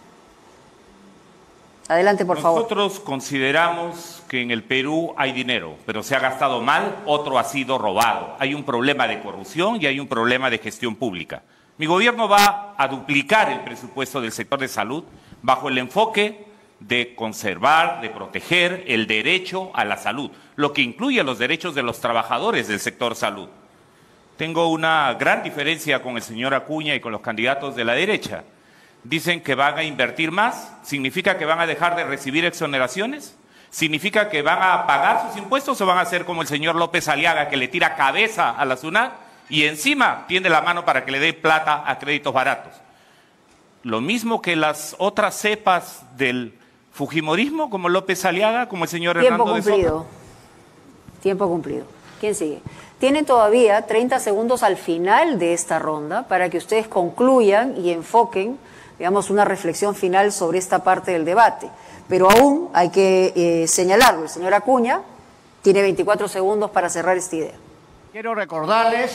Adelante, por favor. Nosotros consideramos que en el Perú hay dinero, pero se ha gastado mal, otro ha sido robado. Hay un problema de corrupción y hay un problema de gestión pública. Mi gobierno va a duplicar el presupuesto del sector de salud bajo el enfoque de conservar, de proteger el derecho a la salud, lo que incluye los derechos de los trabajadores del sector salud. Tengo una gran diferencia con el señor Acuña y con los candidatos de la derecha. Dicen que van a invertir más, ¿significa que van a dejar de recibir exoneraciones? ¿Significa que van a pagar sus impuestos o van a hacer como el señor López Aliaga, que le tira cabeza a la SUNAT y encima tiende la mano para que le dé plata a créditos baratos? Lo mismo que las otras cepas del fujimorismo, como López Aliaga, como el señor Hernando de Soto. Tiempo cumplido. ¿Quién sigue? Tienen todavía 30 segundos al final de esta ronda para que ustedes concluyan y enfoquen, digamos, una reflexión final sobre esta parte del debate. Pero aún hay que señalarlo. El señor Acuña tiene 24 segundos para cerrar esta idea. Quiero recordarles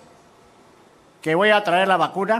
que voy a traer la vacuna.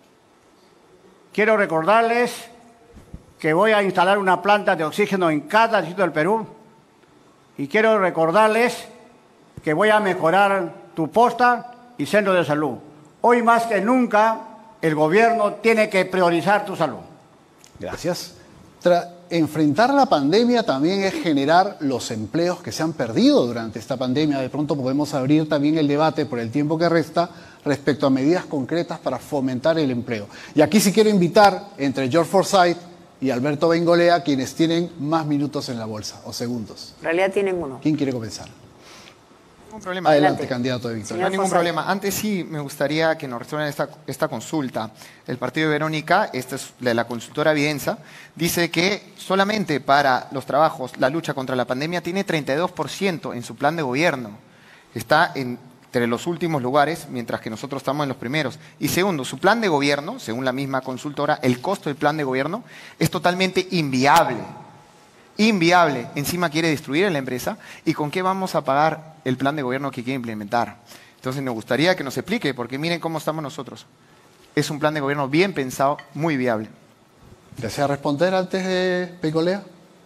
Quiero recordarles que voy a instalar una planta de oxígeno en cada distrito del Perú. Y quiero recordarles que voy a mejorar tu posta y centro de salud. Hoy más que nunca, el gobierno tiene que priorizar tu salud. Gracias. Enfrentar la pandemia también es generar los empleos que se han perdido durante esta pandemia. De pronto podemos abrir también el debate por el tiempo que resta respecto a medidas concretas para fomentar el empleo. Y aquí sí quiero invitar entre George Forsyth y Alberto Bengolea, quienes tienen más minutos en la bolsa o segundos. En realidad tienen uno. ¿Quién quiere comenzar? Ningún problema. Adelante, candidato de Victoria. No hay ningún problema. Antes sí me gustaría que nos resuelvan esta consulta. El partido de Verónica, esta es de la consultora Videnza, dice que solamente para los trabajos, la lucha contra la pandemia tiene 32% en su plan de gobierno. Está entre los últimos lugares, mientras que nosotros estamos en los primeros. Y segundo, su plan de gobierno, según la misma consultora, el costo del plan de gobierno es totalmente inviable. Inviable. Encima quiere destruir a la empresa. ¿Y con qué vamos a pagar el plan de gobierno que quiere implementar? Entonces nos gustaría que nos explique, porque miren cómo estamos nosotros. Es un plan de gobierno bien pensado, muy viable. ¿Desea responder antes de Bengolea?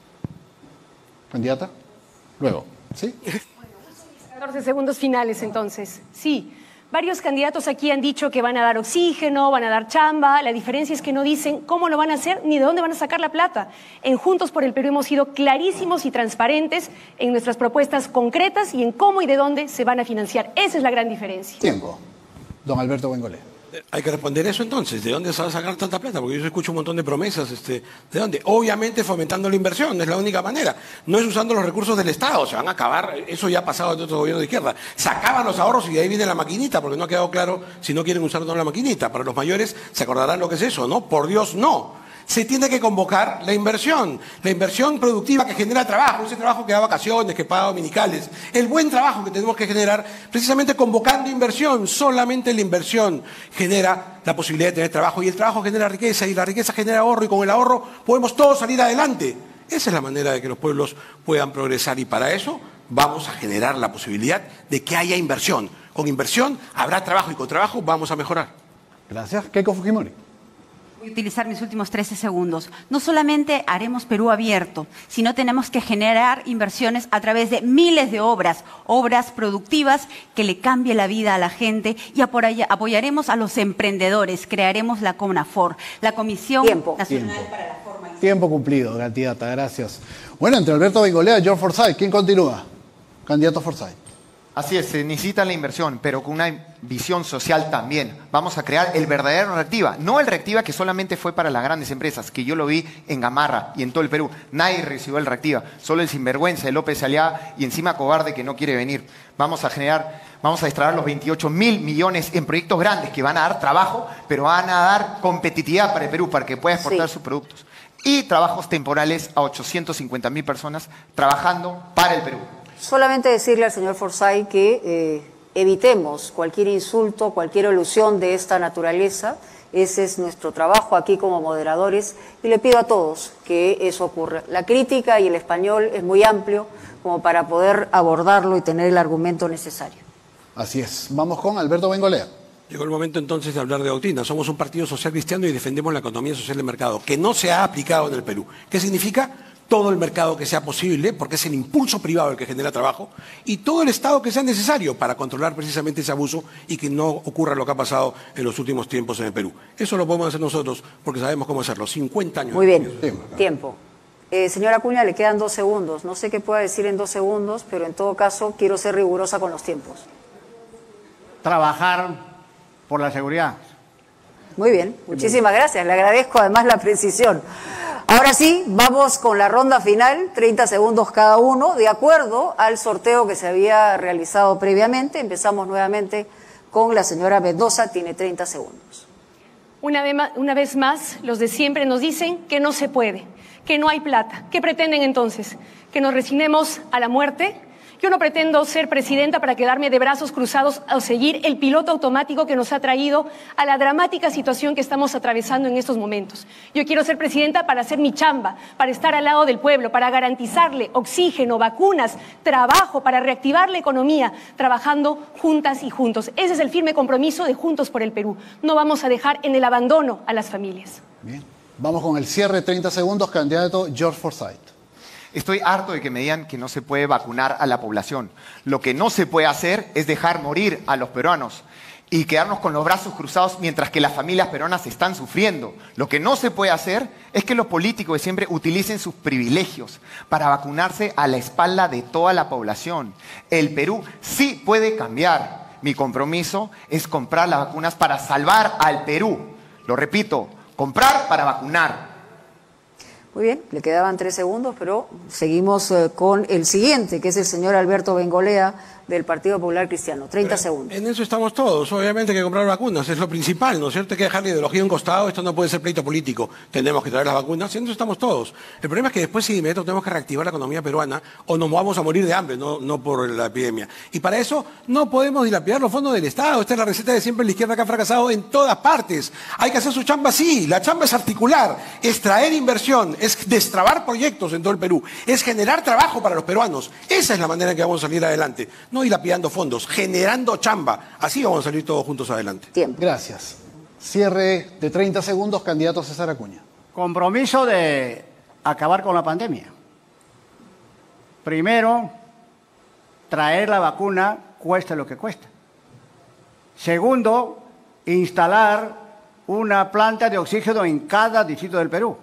¿Candidata? Luego, ¿sí? 14 segundos finales, entonces. Sí, varios candidatos aquí han dicho que van a dar oxígeno, van a dar chamba. La diferencia es que no dicen cómo lo van a hacer ni de dónde van a sacar la plata. En Juntos por el Perú hemos sido clarísimos y transparentes en nuestras propuestas concretas y en cómo y de dónde se van a financiar. Esa es la gran diferencia. Tiempo. Don Alberto Bengolea. Hay que responder eso entonces. ¿De dónde se va a sacar tanta plata? Porque yo escucho un montón de promesas. ¿De dónde? Obviamente fomentando la inversión, es la única manera. No es usando los recursos del Estado, se van a acabar. Eso ya ha pasado en otros gobiernos de izquierda. Sacaban los ahorros y de ahí viene la maquinita, porque no ha quedado claro si no quieren usar la maquinita. Para los mayores se acordarán lo que es eso, ¿no? Por Dios, no. Se tiene que convocar la inversión productiva que genera trabajo, ese trabajo que da vacaciones, que paga dominicales, el buen trabajo que tenemos que generar precisamente convocando inversión. Solamente la inversión genera la posibilidad de tener trabajo y el trabajo genera riqueza y la riqueza genera ahorro y con el ahorro podemos todos salir adelante. Esa es la manera de que los pueblos puedan progresar y para eso vamos a generar la posibilidad de que haya inversión. Con inversión habrá trabajo y con trabajo vamos a mejorar. Gracias. Keiko Fujimori. Utilizar mis últimos 13 segundos. No solamente haremos Perú abierto, sino tenemos que generar inversiones a través de miles de obras productivas que le cambie la vida a la gente y apoyaremos a los emprendedores. Crearemos la CONAFOR, la Comisión Nacional para la Formación. Tiempo cumplido, candidata, gracias. Bueno, entre Alberto Bengolea y George Forsyth, ¿quién continúa? Candidato Forsyth. Así es, se necesita la inversión, pero con una visión social también. Vamos a crear el verdadero Reactiva, no el Reactiva que solamente fue para las grandes empresas, que yo lo vi en Gamarra y en todo el Perú. Nadie recibió el Reactiva, solo el sinvergüenza de López Aliaga y encima cobarde que no quiere venir. Vamos a extraer los 28.000 millones en proyectos grandes que van a dar trabajo, pero van a dar competitividad para el Perú, para que pueda exportar sus productos. Y trabajos temporales a 850.000 personas trabajando para el Perú. Solamente decirle al señor Forsyth que evitemos cualquier insulto, cualquier alusión de esta naturaleza. Ese es nuestro trabajo aquí como moderadores y le pido a todos que eso ocurra. La crítica y el español es muy amplio como para poder abordarlo y tener el argumento necesario. Así es. Vamos con Alberto Bengolea. Llegó el momento entonces de hablar de doctrina. Somos un partido social cristiano y defendemos la economía social de mercado, que no se ha aplicado en el Perú. ¿Qué significa? Todo el mercado que sea posible, porque es el impulso privado el que genera trabajo, y todo el Estado que sea necesario para controlar precisamente ese abuso y que no ocurra lo que ha pasado en los últimos tiempos en el Perú. Eso lo podemos hacer nosotros porque sabemos cómo hacerlo. 50 años. Muy bien. Tiempo. Señora Acuña, le quedan 2 segundos. No sé qué pueda decir en 2 segundos, pero en todo caso quiero ser rigurosa con los tiempos. Trabajar por la seguridad. Muy bien. Muchísimas gracias. Le agradezco además la precisión. Ahora sí, vamos con la ronda final, 30 segundos cada uno, de acuerdo al sorteo que se había realizado previamente. Empezamos nuevamente con la señora Mendoza, tiene 30 segundos. Una vez más, los de siempre nos dicen que no se puede, que no hay plata. ¿Qué pretenden entonces? ¿Que nos resignemos a la muerte? Yo no pretendo ser presidenta para quedarme de brazos cruzados o seguir el piloto automático que nos ha traído a la dramática situación que estamos atravesando en estos momentos. Yo quiero ser presidenta para hacer mi chamba, para estar al lado del pueblo, para garantizarle oxígeno, vacunas, trabajo, para reactivar la economía, trabajando juntas y juntos. Ese es el firme compromiso de Juntos por el Perú. No vamos a dejar en el abandono a las familias. Bien. Vamos con el cierre, 30 segundos, candidato George Forsyth. Estoy harto de que me digan que no se puede vacunar a la población. Lo que no se puede hacer es dejar morir a los peruanos y quedarnos con los brazos cruzados mientras que las familias peruanas están sufriendo. Lo que no se puede hacer es que los políticos de siempre utilicen sus privilegios para vacunarse a la espalda de toda la población. El Perú sí puede cambiar. Mi compromiso es comprar las vacunas para salvar al Perú. Lo repito, comprar para vacunar. Muy bien, le quedaban 3 segundos, pero seguimos con el siguiente, que es el señor Alberto Bengolea, del Partido Popular Cristiano. 30 segundos. En eso estamos todos. Obviamente hay que comprar vacunas, es lo principal, ¿no es cierto? Hay que dejar la ideología a un costado, esto no puede ser pleito político. Tenemos que traer las vacunas, y en eso estamos todos. El problema es que después, si de inmediato tenemos que reactivar la economía peruana, o nos vamos a morir de hambre, no por la epidemia. Y para eso no podemos dilapidar los fondos del Estado. Esta es la receta de siempre la izquierda que ha fracasado en todas partes. Hay que hacer su chamba así. La chamba es articular, es traer inversión, es destrabar proyectos en todo el Perú, es generar trabajo para los peruanos. Esa es la manera en que vamos a salir adelante. No dilapidando fondos, generando chamba. Así vamos a salir todos juntos adelante. Tiempo. Gracias. Cierre de 30 segundos, candidato César Acuña. Compromiso de acabar con la pandemia. Primero, traer la vacuna, cueste lo que cueste. Segundo, instalar una planta de oxígeno en cada distrito del Perú.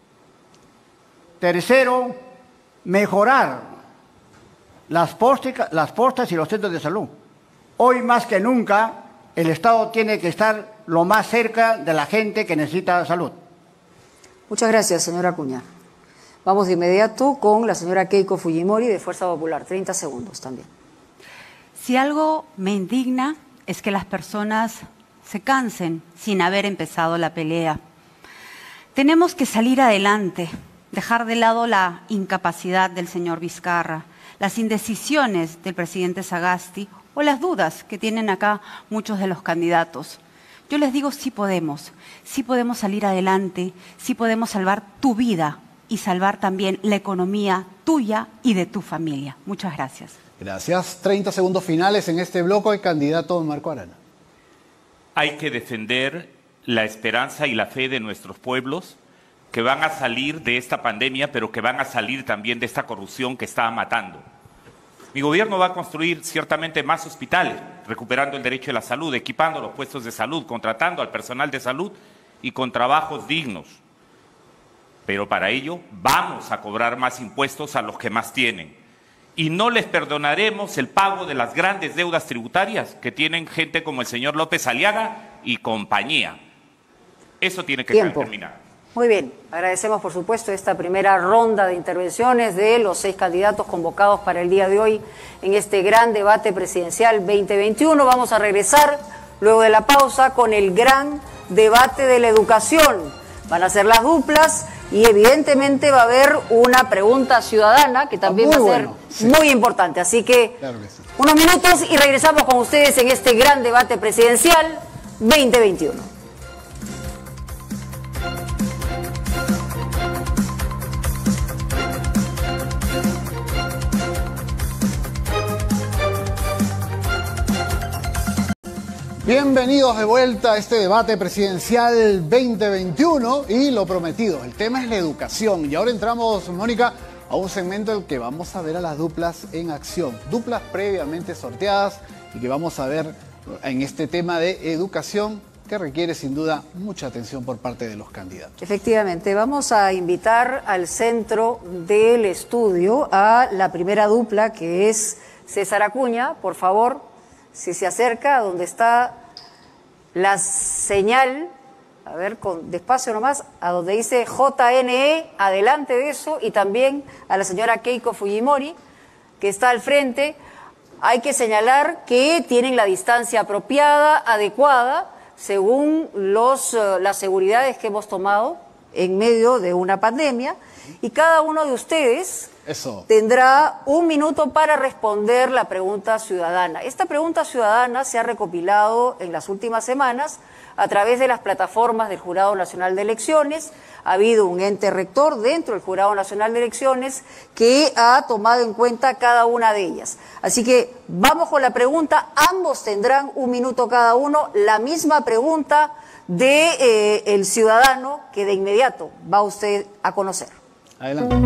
Tercero, mejorar las postas y los centros de salud. Hoy más que nunca, el Estado tiene que estar lo más cerca de la gente que necesita salud. Muchas gracias, señora Acuña. Vamos de inmediato con la señora Keiko Fujimori, de Fuerza Popular. 30 segundos también. Si algo me indigna es que las personas se cansen sin haber empezado la pelea. Tenemos que salir adelante, dejar de lado la incapacidad del señor Vizcarra, las indecisiones del presidente Sagasti o las dudas que tienen acá muchos de los candidatos. Yo les digo, sí podemos salir adelante, sí podemos salvar tu vida y salvar también la economía tuya y de tu familia. Muchas gracias. Gracias. 30 segundos finales en este bloque, el candidato Marco Arana. Hay que defender la esperanza y la fe de nuestros pueblos que van a salir de esta pandemia, pero que van a salir también de esta corrupción que está matando. Mi gobierno va a construir ciertamente más hospitales, recuperando el derecho a la salud, equipando los puestos de salud, contratando al personal de salud y con trabajos dignos. Pero para ello vamos a cobrar más impuestos a los que más tienen. Y no les perdonaremos el pago de las grandes deudas tributarias que tienen gente como el señor López Aliaga y compañía. Eso tiene que terminar. Muy bien, agradecemos por supuesto esta primera ronda de intervenciones de los 6 candidatos convocados para el día de hoy en este gran debate presidencial 2021. Vamos a regresar luego de la pausa con el gran debate de la educación. Van a ser las duplas y evidentemente va a haber una pregunta ciudadana que también va a ser muy importante. Así que unos minutos y regresamos con ustedes en este gran debate presidencial 2021. Bienvenidos de vuelta a este debate presidencial 2021 y lo prometido, el tema es la educación. Y ahora entramos, Mónica, a un segmento en el que vamos a ver a las duplas en acción. Duplas previamente sorteadas y que vamos a ver en este tema de educación que requiere sin duda mucha atención por parte de los candidatos. Efectivamente, vamos a invitar al centro del estudio a la primera dupla, que es César Acuña. Por favor, si se acerca a donde está la señal, a ver, despacio nomás, a donde dice JNE, adelante de eso, y también a la señora Keiko Fujimori, que está al frente. Hay que señalar que tienen la distancia apropiada, adecuada, según las seguridades que hemos tomado en medio de una pandemia y cada uno de ustedes Eso. tendrá 1 minuto para responder la pregunta ciudadana. Esta pregunta ciudadana se ha recopilado en las últimas semanas a través de las plataformas del Jurado Nacional de Elecciones. Ha habido un ente rector dentro del Jurado Nacional de Elecciones que ha tomado en cuenta cada una de ellas. Así que vamos con la pregunta. Ambos tendrán 1 minuto cada uno. La misma pregunta del ciudadano que de inmediato va usted a conocer. Adelante.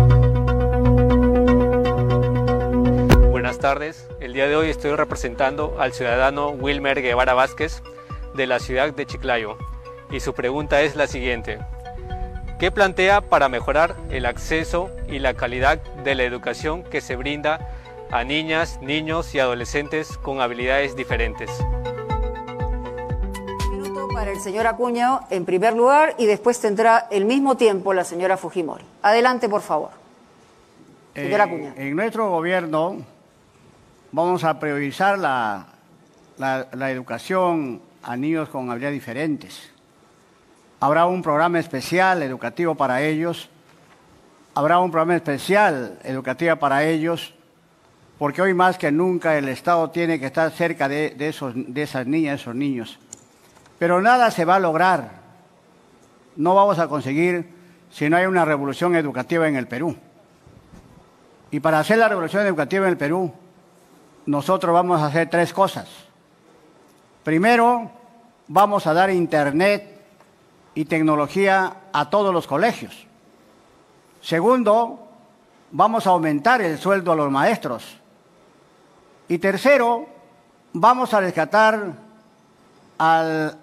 Buenas tardes. El día de hoy estoy representando al ciudadano Wilmer Guevara Vázquez de la ciudad de Chiclayo. Y su pregunta es la siguiente. ¿Qué plantea para mejorar el acceso y la calidad de la educación que se brinda a niñas, niños y adolescentes con habilidades diferentes? 1 minuto para el señor Acuña en primer lugar y después tendrá el mismo tiempo la señora Fujimori. Adelante, por favor. Señor Acuña. En nuestro gobierno vamos a priorizar la educación a niños con habilidades diferentes. Habrá un programa especial educativo para ellos, habrá un programa especial educativo para ellos, porque hoy más que nunca el Estado tiene que estar cerca de esas niñas, esos niños. Pero nada se va a lograr, no vamos a conseguir si no hay una revolución educativa en el Perú. Y para hacer la revolución educativa en el Perú, nosotros vamos a hacer 3 cosas. Primero, vamos a dar internet y tecnología a todos los colegios. Segundo, vamos a aumentar el sueldo a los maestros. Y tercero, vamos a rescatar a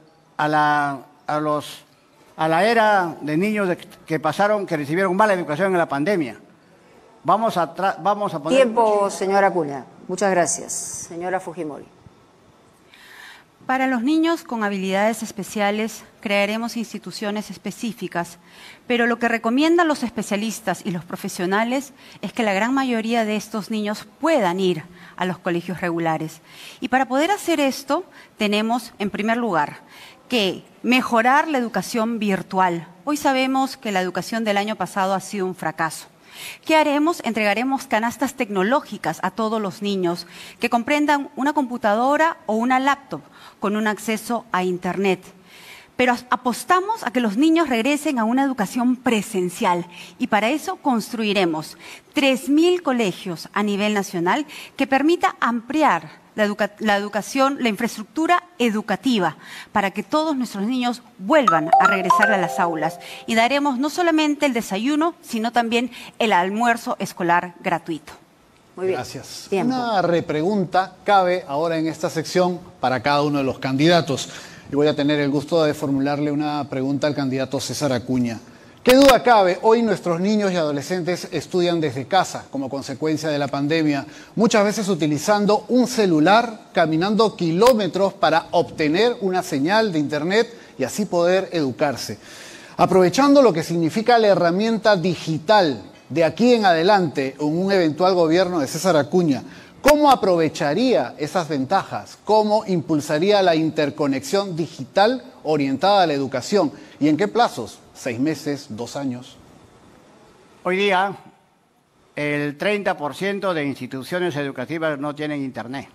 la era de niños que recibieron mala educación en la pandemia. Vamos a poner... Tiempo, señora Acuña. Muchas gracias. Señora Fujimori. Para los niños con habilidades especiales crearemos instituciones específicas, pero lo que recomiendan los especialistas y los profesionales es que la gran mayoría de estos niños puedan ir a los colegios regulares. Y para poder hacer esto, tenemos, en primer lugar, que mejorar la educación virtual. Hoy sabemos que la educación del año pasado ha sido un fracaso. ¿Qué haremos? Entregaremos canastas tecnológicas a todos los niños que comprendan una computadora o una laptop con un acceso a Internet. Pero apostamos a que los niños regresen a una educación presencial y para eso construiremos 3.000 colegios a nivel nacional que permita ampliar la educación, la infraestructura educativa para que todos nuestros niños vuelvan a regresar a las aulas. Y daremos no solamente el desayuno, sino también el almuerzo escolar gratuito. Muy bien. Gracias. Tiempo. Una repregunta cabe ahora en esta sección para cada uno de los candidatos. Y voy a tener el gusto de formularle una pregunta al candidato César Acuña. ¿Qué duda cabe? Hoy nuestros niños y adolescentes estudian desde casa como consecuencia de la pandemia, muchas veces utilizando un celular, caminando kilómetros para obtener una señal de internet y así poder educarse. Aprovechando lo que significa la herramienta digital de aquí en adelante en un eventual gobierno de César Acuña, ¿cómo aprovecharía esas ventajas? ¿Cómo impulsaría la interconexión digital orientada a la educación? ¿Y en qué plazos? 6 meses, 2 años. Hoy día, el 30% de instituciones educativas no tienen internet.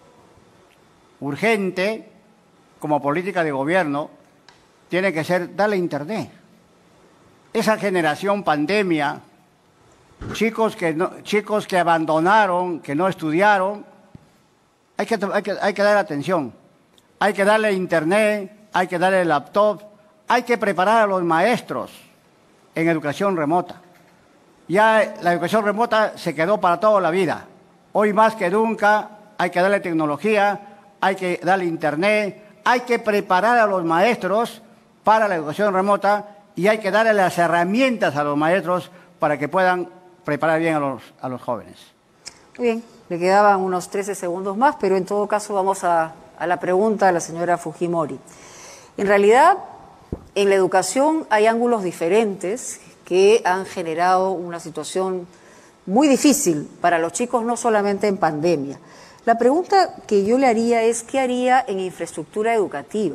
Urgente, como política de gobierno, tiene que ser darle internet. Esa generación pandemia, chicos que abandonaron, que no estudiaron, hay que darle atención. Hay que darle internet, hay que darle laptop, hay que preparar a los maestros en educación remota. Ya la educación remota se quedó para toda la vida. Hoy más que nunca hay que darle tecnología, hay que darle internet, hay que preparar a los maestros para la educación remota y hay que darle las herramientas a los maestros para que puedan preparar bien a los jóvenes. Muy bien, le quedaban unos 13 segundos más, pero en todo caso vamos a la pregunta de la señora Fujimori. En realidad, en la educación hay ángulos diferentes que han generado una situación muy difícil para los chicos, no solamente en pandemia. La pregunta que yo le haría es, ¿qué haría en infraestructura educativa?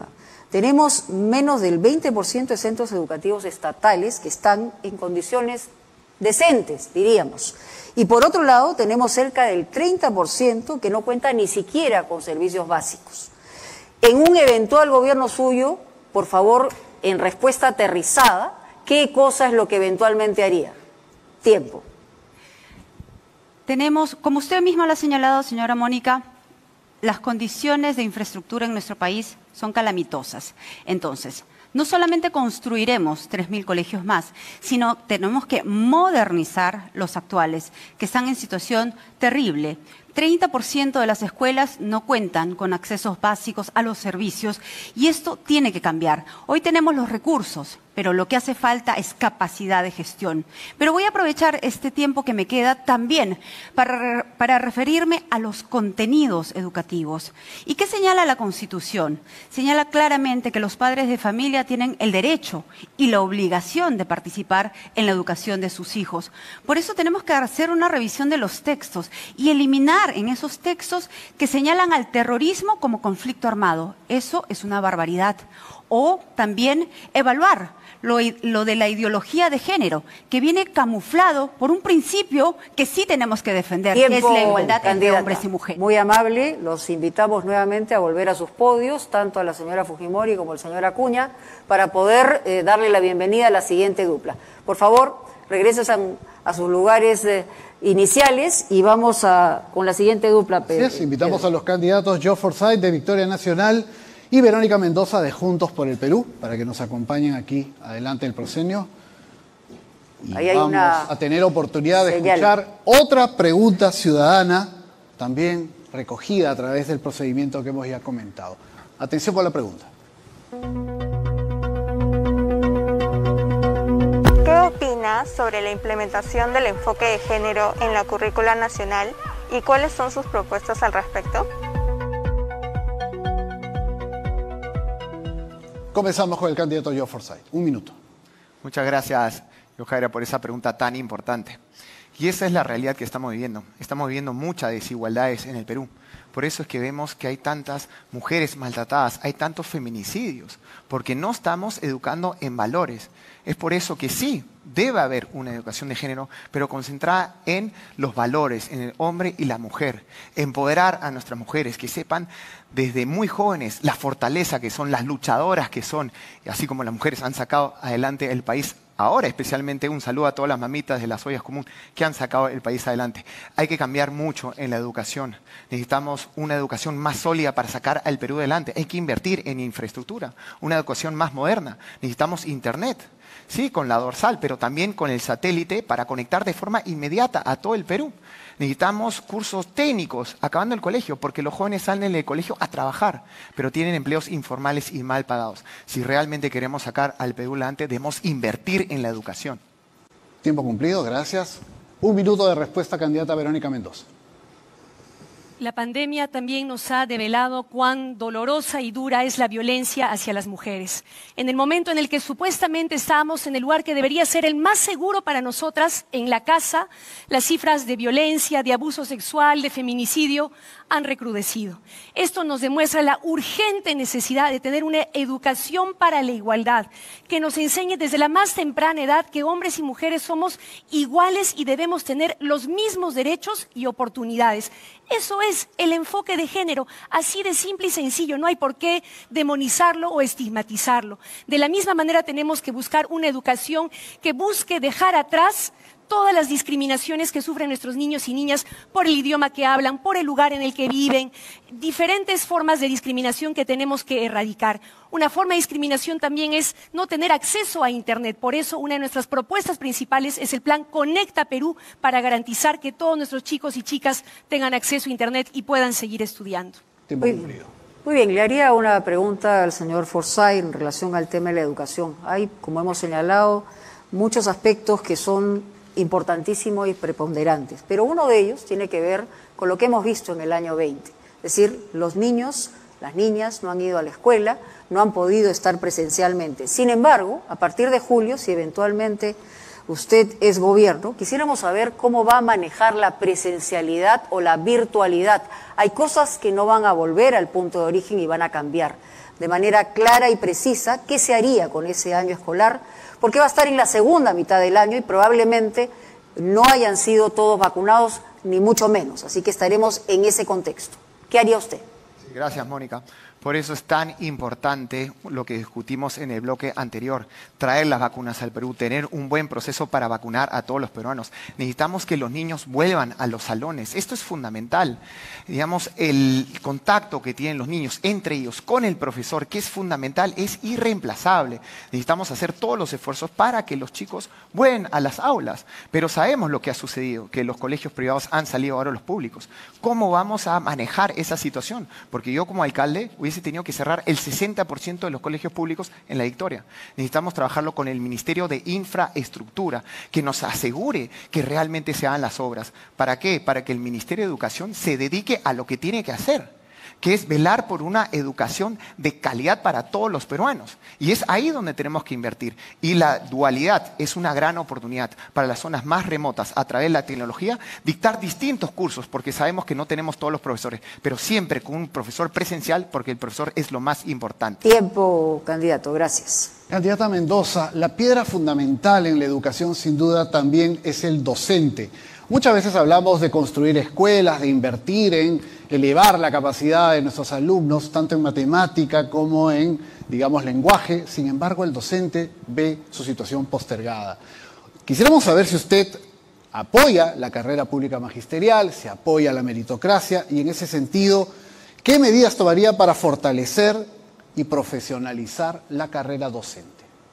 Tenemos menos del 20% de centros educativos estatales que están en condiciones decentes, diríamos. Y por otro lado, tenemos cerca del 30% que no cuenta ni siquiera con servicios básicos. En un eventual gobierno suyo, por favor, en respuesta aterrizada, ¿qué cosa es lo que eventualmente haría? Tiempo. Tenemos, como usted misma lo ha señalado, señora Mónica, las condiciones de infraestructura en nuestro país son calamitosas. Entonces, no solamente construiremos 3.000 colegios más, sino tenemos que modernizar los actuales, que están en situación terrible. 30% de las escuelas no cuentan con accesos básicos a los servicios y esto tiene que cambiar. Hoy tenemos los recursos, pero lo que hace falta es capacidad de gestión. Pero voy a aprovechar este tiempo que me queda también para referirme a los contenidos educativos. ¿Y qué señala la Constitución? Señala claramente que los padres de familia tienen el derecho y la obligación de participar en la educación de sus hijos. Por eso tenemos que hacer una revisión de los textos y eliminar en esos textos que señalan al terrorismo como conflicto armado. Eso es una barbaridad. O también evaluar lo de la ideología de género, que viene camuflado por un principio que sí tenemos que defender, que es la igualdad entre hombres y mujeres. Muy amable, los invitamos nuevamente a volver a sus podios, tanto a la señora Fujimori como al señor Acuña, para poder darle la bienvenida a la siguiente dupla. Por favor, regresen a sus lugares iniciales y vamos con la siguiente dupla. Sí, invitamos a los candidatos Joe Forsyth de Victoria Nacional y Verónica Mendoza de Juntos por el Perú, para que nos acompañen aquí adelante el proscenio. Y ahí hay vamos a tener oportunidad de escuchar otra pregunta ciudadana, también recogida a través del procedimiento que hemos ya comentado. Atención por la pregunta. ¿Qué opinas sobre la implementación del enfoque de género en la currícula nacional y cuáles son sus propuestas al respecto? Comenzamos con el candidato Joe Forsyth. Un minuto. Muchas gracias, Yojaira, por esa pregunta tan importante. Y esa es la realidad que estamos viviendo. Estamos viviendo muchas desigualdades en el Perú. Por eso es que vemos que hay tantas mujeres maltratadas, hay tantos feminicidios, porque no estamos educando en valores. Es por eso que sí, debe haber una educación de género, pero concentrada en los valores, en el hombre y la mujer. Empoderar a nuestras mujeres, que sepan desde muy jóvenes la fortaleza que son, las luchadoras que son, así como las mujeres han sacado adelante el país. Ahora, especialmente, un saludo a todas las mamitas de las ollas comunes que han sacado el país adelante. Hay que cambiar mucho en la educación. Necesitamos una educación más sólida para sacar al Perú adelante. Hay que invertir en infraestructura, una educación más moderna. Necesitamos internet, sí, con la dorsal, pero también con el satélite para conectar de forma inmediata a todo el Perú. Necesitamos cursos técnicos acabando el colegio, porque los jóvenes salen del colegio a trabajar, pero tienen empleos informales y mal pagados. Si realmente queremos sacar al Perú adelante, debemos invertir en la educación. Tiempo cumplido, gracias. Un minuto de respuesta, candidata Verónica Mendoza. La pandemia también nos ha develado cuán dolorosa y dura es la violencia hacia las mujeres. En el momento en el que supuestamente estábamos en el lugar que debería ser el más seguro para nosotras, en la casa, las cifras de violencia, de abuso sexual, de feminicidio han recrudecido. Esto nos demuestra la urgente necesidad de tener una educación para la igualdad, que nos enseñe desde la más temprana edad que hombres y mujeres somos iguales y debemos tener los mismos derechos y oportunidades. Eso es el enfoque de género, así de simple y sencillo, no hay por qué demonizarlo o estigmatizarlo. De la misma manera tenemos que buscar una educación que busque dejar atrás todas las discriminaciones que sufren nuestros niños y niñas por el idioma que hablan, por el lugar en el que viven, diferentes formas de discriminación que tenemos que erradicar. Una forma de discriminación también es no tener acceso a Internet. Por eso, una de nuestras propuestas principales es el plan Conecta Perú, para garantizar que todos nuestros chicos y chicas tengan acceso a Internet y puedan seguir estudiando. Muy bien, le haría una pregunta al señor Forsyth en relación al tema de la educación. Hay, como hemos señalado, muchos aspectos que son importantísimos y preponderantes, pero uno de ellos tiene que ver con lo que hemos visto en el año 20. Es decir, los niños, las niñas no han ido a la escuela, no han podido estar presencialmente. Sin embargo, a partir de julio, si eventualmente usted es gobierno, quisiéramos saber cómo va a manejar la presencialidad o la virtualidad. Hay cosas que no van a volver al punto de origen y van a cambiar. de manera clara y precisa qué se haría con ese año escolar, porque va a estar en la segunda mitad del año y probablemente no hayan sido todos vacunados, ni mucho menos. Así que estaremos en ese contexto. ¿Qué haría usted? Sí, gracias, Mónica. Por eso es tan importante lo que discutimos en el bloque anterior, traer las vacunas al Perú, tener un buen proceso para vacunar a todos los peruanos. Necesitamos que los niños vuelvan a los salones. Esto es fundamental. Digamos, el contacto que tienen los niños entre ellos con el profesor, que es fundamental, es irreemplazable. Necesitamos hacer todos los esfuerzos para que los chicos vuelvan a las aulas. Pero sabemos lo que ha sucedido, que los colegios privados han salido ahora a los públicos. ¿Cómo vamos a manejar esa situación? Porque yo como alcalde hubiese tenido que cerrar el 60% de los colegios públicos en La Victoria. Necesitamos trabajarlo con el Ministerio de Infraestructura, que nos asegure que realmente se hagan las obras. ¿Para qué? Para que el Ministerio de Educación se dedique a lo que tiene que hacer, que es velar por una educación de calidad para todos los peruanos. Y es ahí donde tenemos que invertir. Y la dualidad es una gran oportunidad para las zonas más remotas, a través de la tecnología, dictar distintos cursos, porque sabemos que no tenemos todos los profesores, pero siempre con un profesor presencial, porque el profesor es lo más importante. Tiempo, candidato. Gracias. Candidata Mendoza, la piedra fundamental en la educación sin duda también es el docente. Muchas veces hablamos de construir escuelas, de invertir en elevar la capacidad de nuestros alumnos, tanto en matemática como en, digamos, lenguaje. Sin embargo, el docente ve su situación postergada. Quisiéramos saber si usted apoya la carrera pública magisterial, si apoya la meritocracia y en ese sentido, ¿qué medidas tomaría para fortalecer y profesionalizar la carrera docente?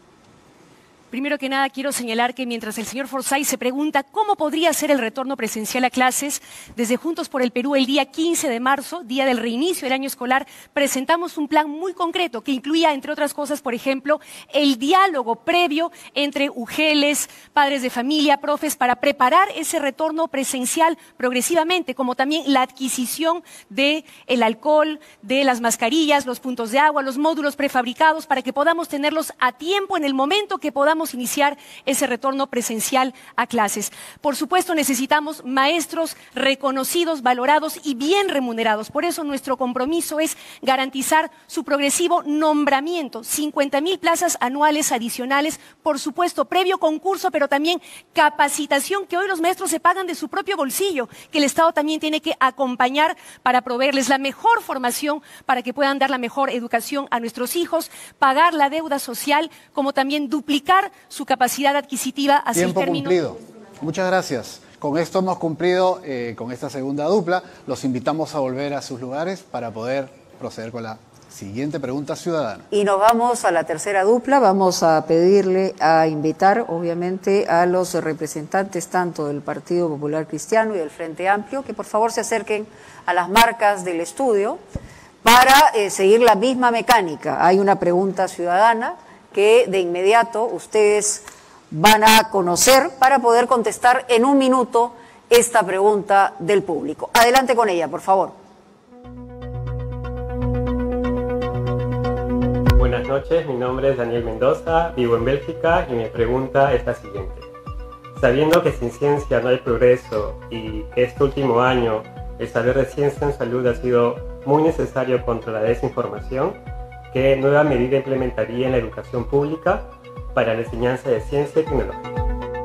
Primero que nada, quiero señalar que mientras el señor Forsyth se pregunta cómo podría ser el retorno presencial a clases, desde Juntos por el Perú, el día 15 de marzo, día del reinicio del año escolar, presentamos un plan muy concreto que incluía, entre otras cosas, por ejemplo, el diálogo previo entre UGELes, padres de familia, profes, para preparar ese retorno presencial progresivamente, como también la adquisición del alcohol, de las mascarillas, los puntos de agua, los módulos prefabricados, para que podamos tenerlos a tiempo en el momento que podamos iniciar ese retorno presencial a clases. Por supuesto, necesitamos maestros reconocidos, valorados y bien remunerados. Por eso nuestro compromiso es garantizar su progresivo nombramiento, 50.000 plazas anuales adicionales, por supuesto, previo concurso, pero también capacitación que hoy los maestros se pagan de su propio bolsillo, que el Estado también tiene que acompañar para proveerles la mejor formación, para que puedan dar la mejor educación a nuestros hijos, pagar la deuda social, como también duplicar su capacidad adquisitiva hacia el término. Tiempo cumplido. Muchas gracias. Con esto hemos cumplido con esta segunda dupla. Los invitamos a volver a sus lugares para poder proceder con la siguiente pregunta ciudadana. Y nos vamos a la tercera dupla. Vamos a pedirle, a invitar, obviamente, a los representantes tanto del Partido Popular Cristiano y del Frente Amplio, que por favor se acerquen a las marcas del estudio para seguir la misma mecánica. Hay una pregunta ciudadana que de inmediato ustedes van a conocer para poder contestar en un minuto esta pregunta del público. Adelante con ella, por favor. Buenas noches, mi nombre es Daniel Mendoza, vivo en Bélgica y mi pregunta es la siguiente. Sabiendo que sin ciencia no hay progreso y que este último año el saber de ciencia en salud ha sido muy necesario contra la desinformación, ¿qué nueva medida implementaría en la educación pública para la enseñanza de ciencia y tecnología?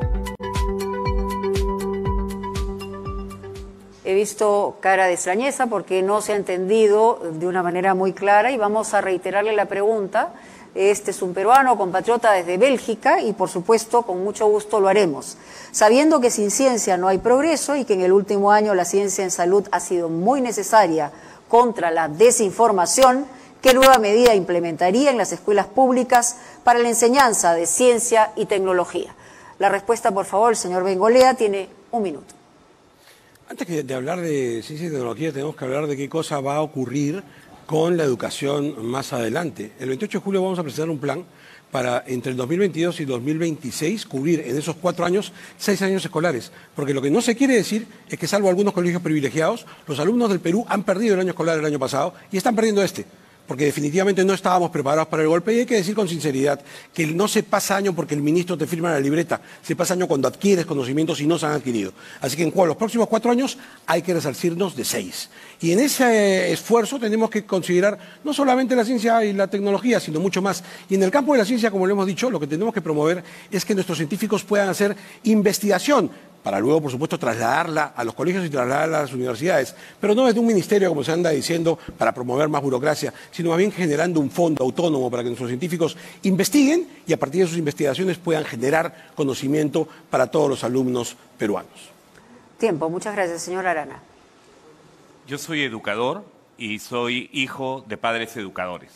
He visto cara de extrañeza porque no se ha entendido de una manera muy clara y vamos a reiterarle la pregunta. Este es un peruano, compatriota desde Bélgica y por supuesto con mucho gusto lo haremos. Sabiendo que sin ciencia no hay progreso y que en el último año la ciencia en salud ha sido muy necesaria contra la desinformación, ¿qué nueva medida implementaría en las escuelas públicas para la enseñanza de ciencia y tecnología? La respuesta, por favor, el señor Bengolea tiene un minuto. Antes de hablar de ciencia y tecnología, tenemos que hablar de qué cosa va a ocurrir con la educación más adelante. El 28 de julio vamos a presentar un plan para entre el 2022 y 2026 cubrir en esos 4 años 6 años escolares. Porque lo que no se quiere decir es que salvo algunos colegios privilegiados, los alumnos del Perú han perdido el año escolar el año pasado y están perdiendo este. porque definitivamente no estábamos preparados para el golpe y hay que decir con sinceridad que no se pasa año porque el ministro te firma la libreta, se pasa año cuando adquieres conocimientos y no se han adquirido. Así que en los próximos 4 años hay que resarcirnos de 6. Y en ese esfuerzo tenemos que considerar no solamente la ciencia y la tecnología, sino mucho más. Y en el campo de la ciencia, como lo hemos dicho, lo que tenemos que promover es que nuestros científicos puedan hacer investigación, para luego, por supuesto, trasladarla a los colegios y trasladarla a las universidades. Pero no desde un ministerio, como se anda diciendo, para promover más burocracia, sino más bien generando un fondo autónomo para que nuestros científicos investiguen y a partir de sus investigaciones puedan generar conocimiento para todos los alumnos peruanos. Tiempo. Muchas gracias, señor Arana. Yo soy educador y soy hijo de padres educadores.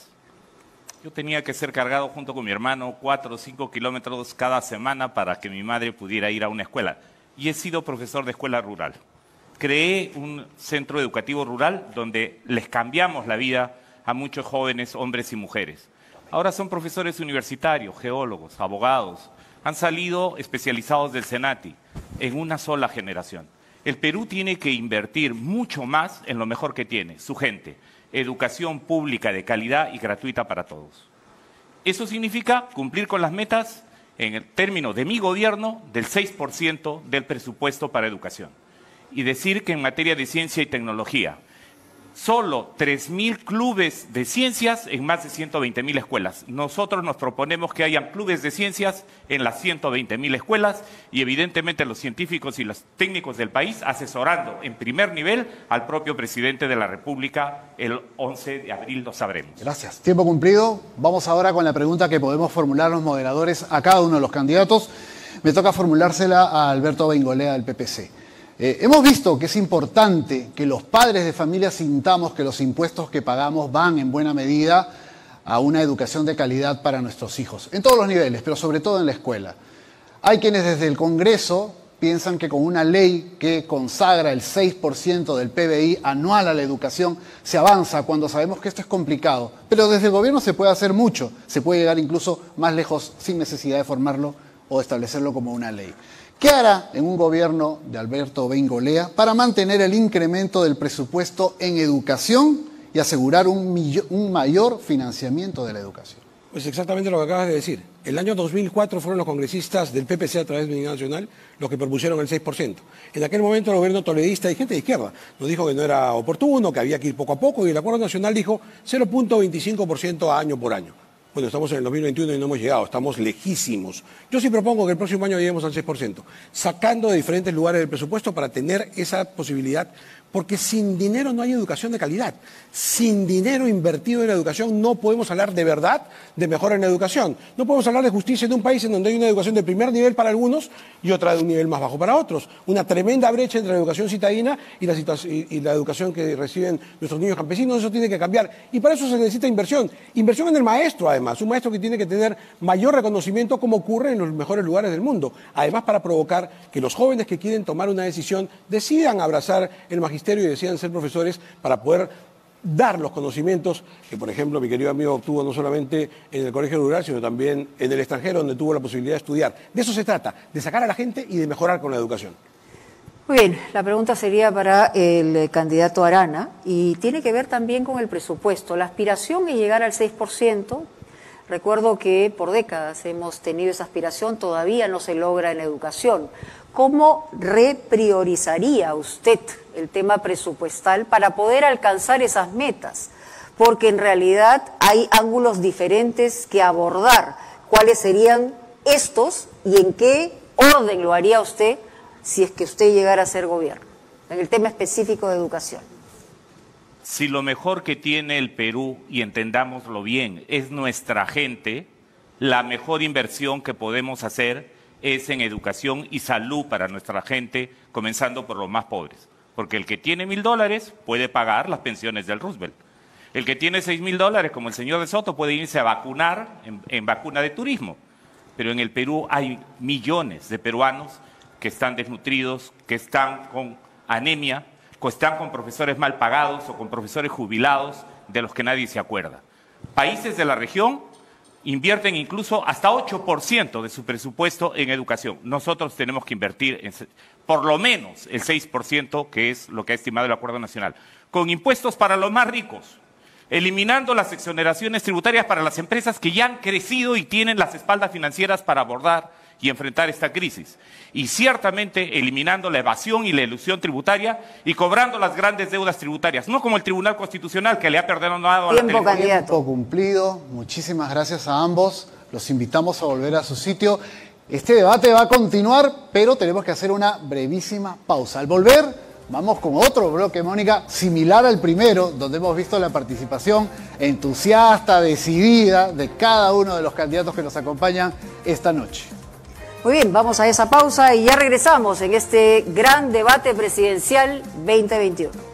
Yo tenía que ser cargado junto con mi hermano 4 o 5 kilómetros cada semana para que mi madre pudiera ir a una escuela. Y he sido profesor de escuela rural. Creé un centro educativo rural donde les cambiamos la vida a muchos jóvenes, hombres y mujeres. Ahora son profesores universitarios, geólogos, abogados. Han salido especializados del Senati en una sola generación. El Perú tiene que invertir mucho más en lo mejor que tiene, su gente. Educación pública de calidad y gratuita para todos. Eso significa cumplir con las metas en el término de mi gobierno del 6% del presupuesto para educación. Y decir que en materia de ciencia y tecnología, solo 3.000 clubes de ciencias en más de 120.000 escuelas. Nosotros nos proponemos que hayan clubes de ciencias en las 120.000 escuelas y evidentemente los científicos y los técnicos del país asesorando en primer nivel al propio presidente de la República. El 11 de abril lo sabremos. Gracias. Tiempo cumplido. Vamos ahora con la pregunta que podemos formular los moderadores a cada uno de los candidatos. Me toca formulársela a Alberto Bengolea del PPC. Hemos visto que es importante que los padres de familia sintamos que los impuestos que pagamos van en buena medida a una educación de calidad para nuestros hijos, en todos los niveles, pero sobre todo en la escuela. Hay quienes desde el Congreso piensan que con una ley que consagra el 6% del PBI anual a la educación se avanza cuando sabemos que esto es complicado. Pero desde el gobierno se puede hacer mucho, se puede llegar incluso más lejos sin necesidad de formarlo o establecerlo como una ley. ¿Qué hará en un gobierno de Alberto Bengolea para mantener el incremento del presupuesto en educación y asegurar un mayor financiamiento de la educación? Pues exactamente lo que acabas de decir. El año 2004 fueron los congresistas del PPC a través de Unidad Nacional los que propusieron el 6%. En aquel momento el gobierno toledista y gente de izquierda nos dijo que no era oportuno, que había que ir poco a poco y el Acuerdo Nacional dijo 0.25% año por año. Bueno, estamos en el 2021 y no hemos llegado, estamos lejísimos. Yo sí propongo que el próximo año lleguemos al 6%, sacando de diferentes lugares del presupuesto para tener esa posibilidad, porque sin dinero no hay educación de calidad. Sin dinero invertido en la educación no podemos hablar de verdad de mejora en la educación. No podemos hablar de justicia en un país en donde hay una educación de primer nivel para algunos y otra de un nivel más bajo para otros. Una tremenda brecha entre la educación citadina y la educación que reciben nuestros niños campesinos. Eso tiene que cambiar. Y para eso se necesita inversión. Inversión en el maestro, además. Un maestro que tiene que tener mayor reconocimiento como ocurre en los mejores lugares del mundo. Además, para provocar que los jóvenes que quieren tomar una decisión decidan abrazar el magisterio y decidan ser profesores para poder dar los conocimientos que, por ejemplo, mi querido amigo obtuvo no solamente en el colegio rural, sino también en el extranjero, donde tuvo la posibilidad de estudiar. De eso se trata, de sacar a la gente y de mejorar con la educación. Muy bien, la pregunta sería para el candidato Arana y tiene que ver también con el presupuesto. La aspiración es llegar al 6%. Recuerdo que por décadas hemos tenido esa aspiración, todavía no se logra en la educación. ¿Cómo repriorizaría usted el tema presupuestal para poder alcanzar esas metas? Porque en realidad hay ángulos diferentes que abordar. ¿Cuáles serían estos y en qué orden lo haría usted si es que usted llegara a ser gobierno? En el tema específico de educación. Si lo mejor que tiene el Perú, y entendámoslo bien, es nuestra gente, la mejor inversión que podemos hacer es en educación y salud para nuestra gente, comenzando por los más pobres. Porque el que tiene $1.000 puede pagar las pensiones del Roosevelt. El que tiene $6.000, como el señor de Soto, puede irse a vacunar en vacuna de turismo. Pero en el Perú hay millones de peruanos que están desnutridos, que están con anemia, que están con profesores mal pagados o con profesores jubilados de los que nadie se acuerda. Países de la región invierten incluso hasta 8% de su presupuesto en educación. Nosotros tenemos que invertir por lo menos el 6%, que es lo que ha estimado el Acuerdo Nacional, con impuestos para los más ricos. eliminando las exoneraciones tributarias para las empresas que ya han crecido y tienen las espaldas financieras para abordar y enfrentar esta crisis. Y ciertamente eliminando la evasión y la elusión tributaria y cobrando las grandes deudas tributarias, no como el Tribunal Constitucional que le ha perdonado a la Tiempo, candidato. Tiempo cumplido. Muchísimas gracias a ambos. Los invitamos a volver a su sitio. Este debate va a continuar, pero tenemos que hacer una brevísima pausa. Al volver, vamos con otro bloque, Mónica, similar al primero, donde hemos visto la participación entusiasta, decidida de cada uno de los candidatos que nos acompañan esta noche. Muy bien, vamos a esa pausa y ya regresamos en este gran debate presidencial 2021.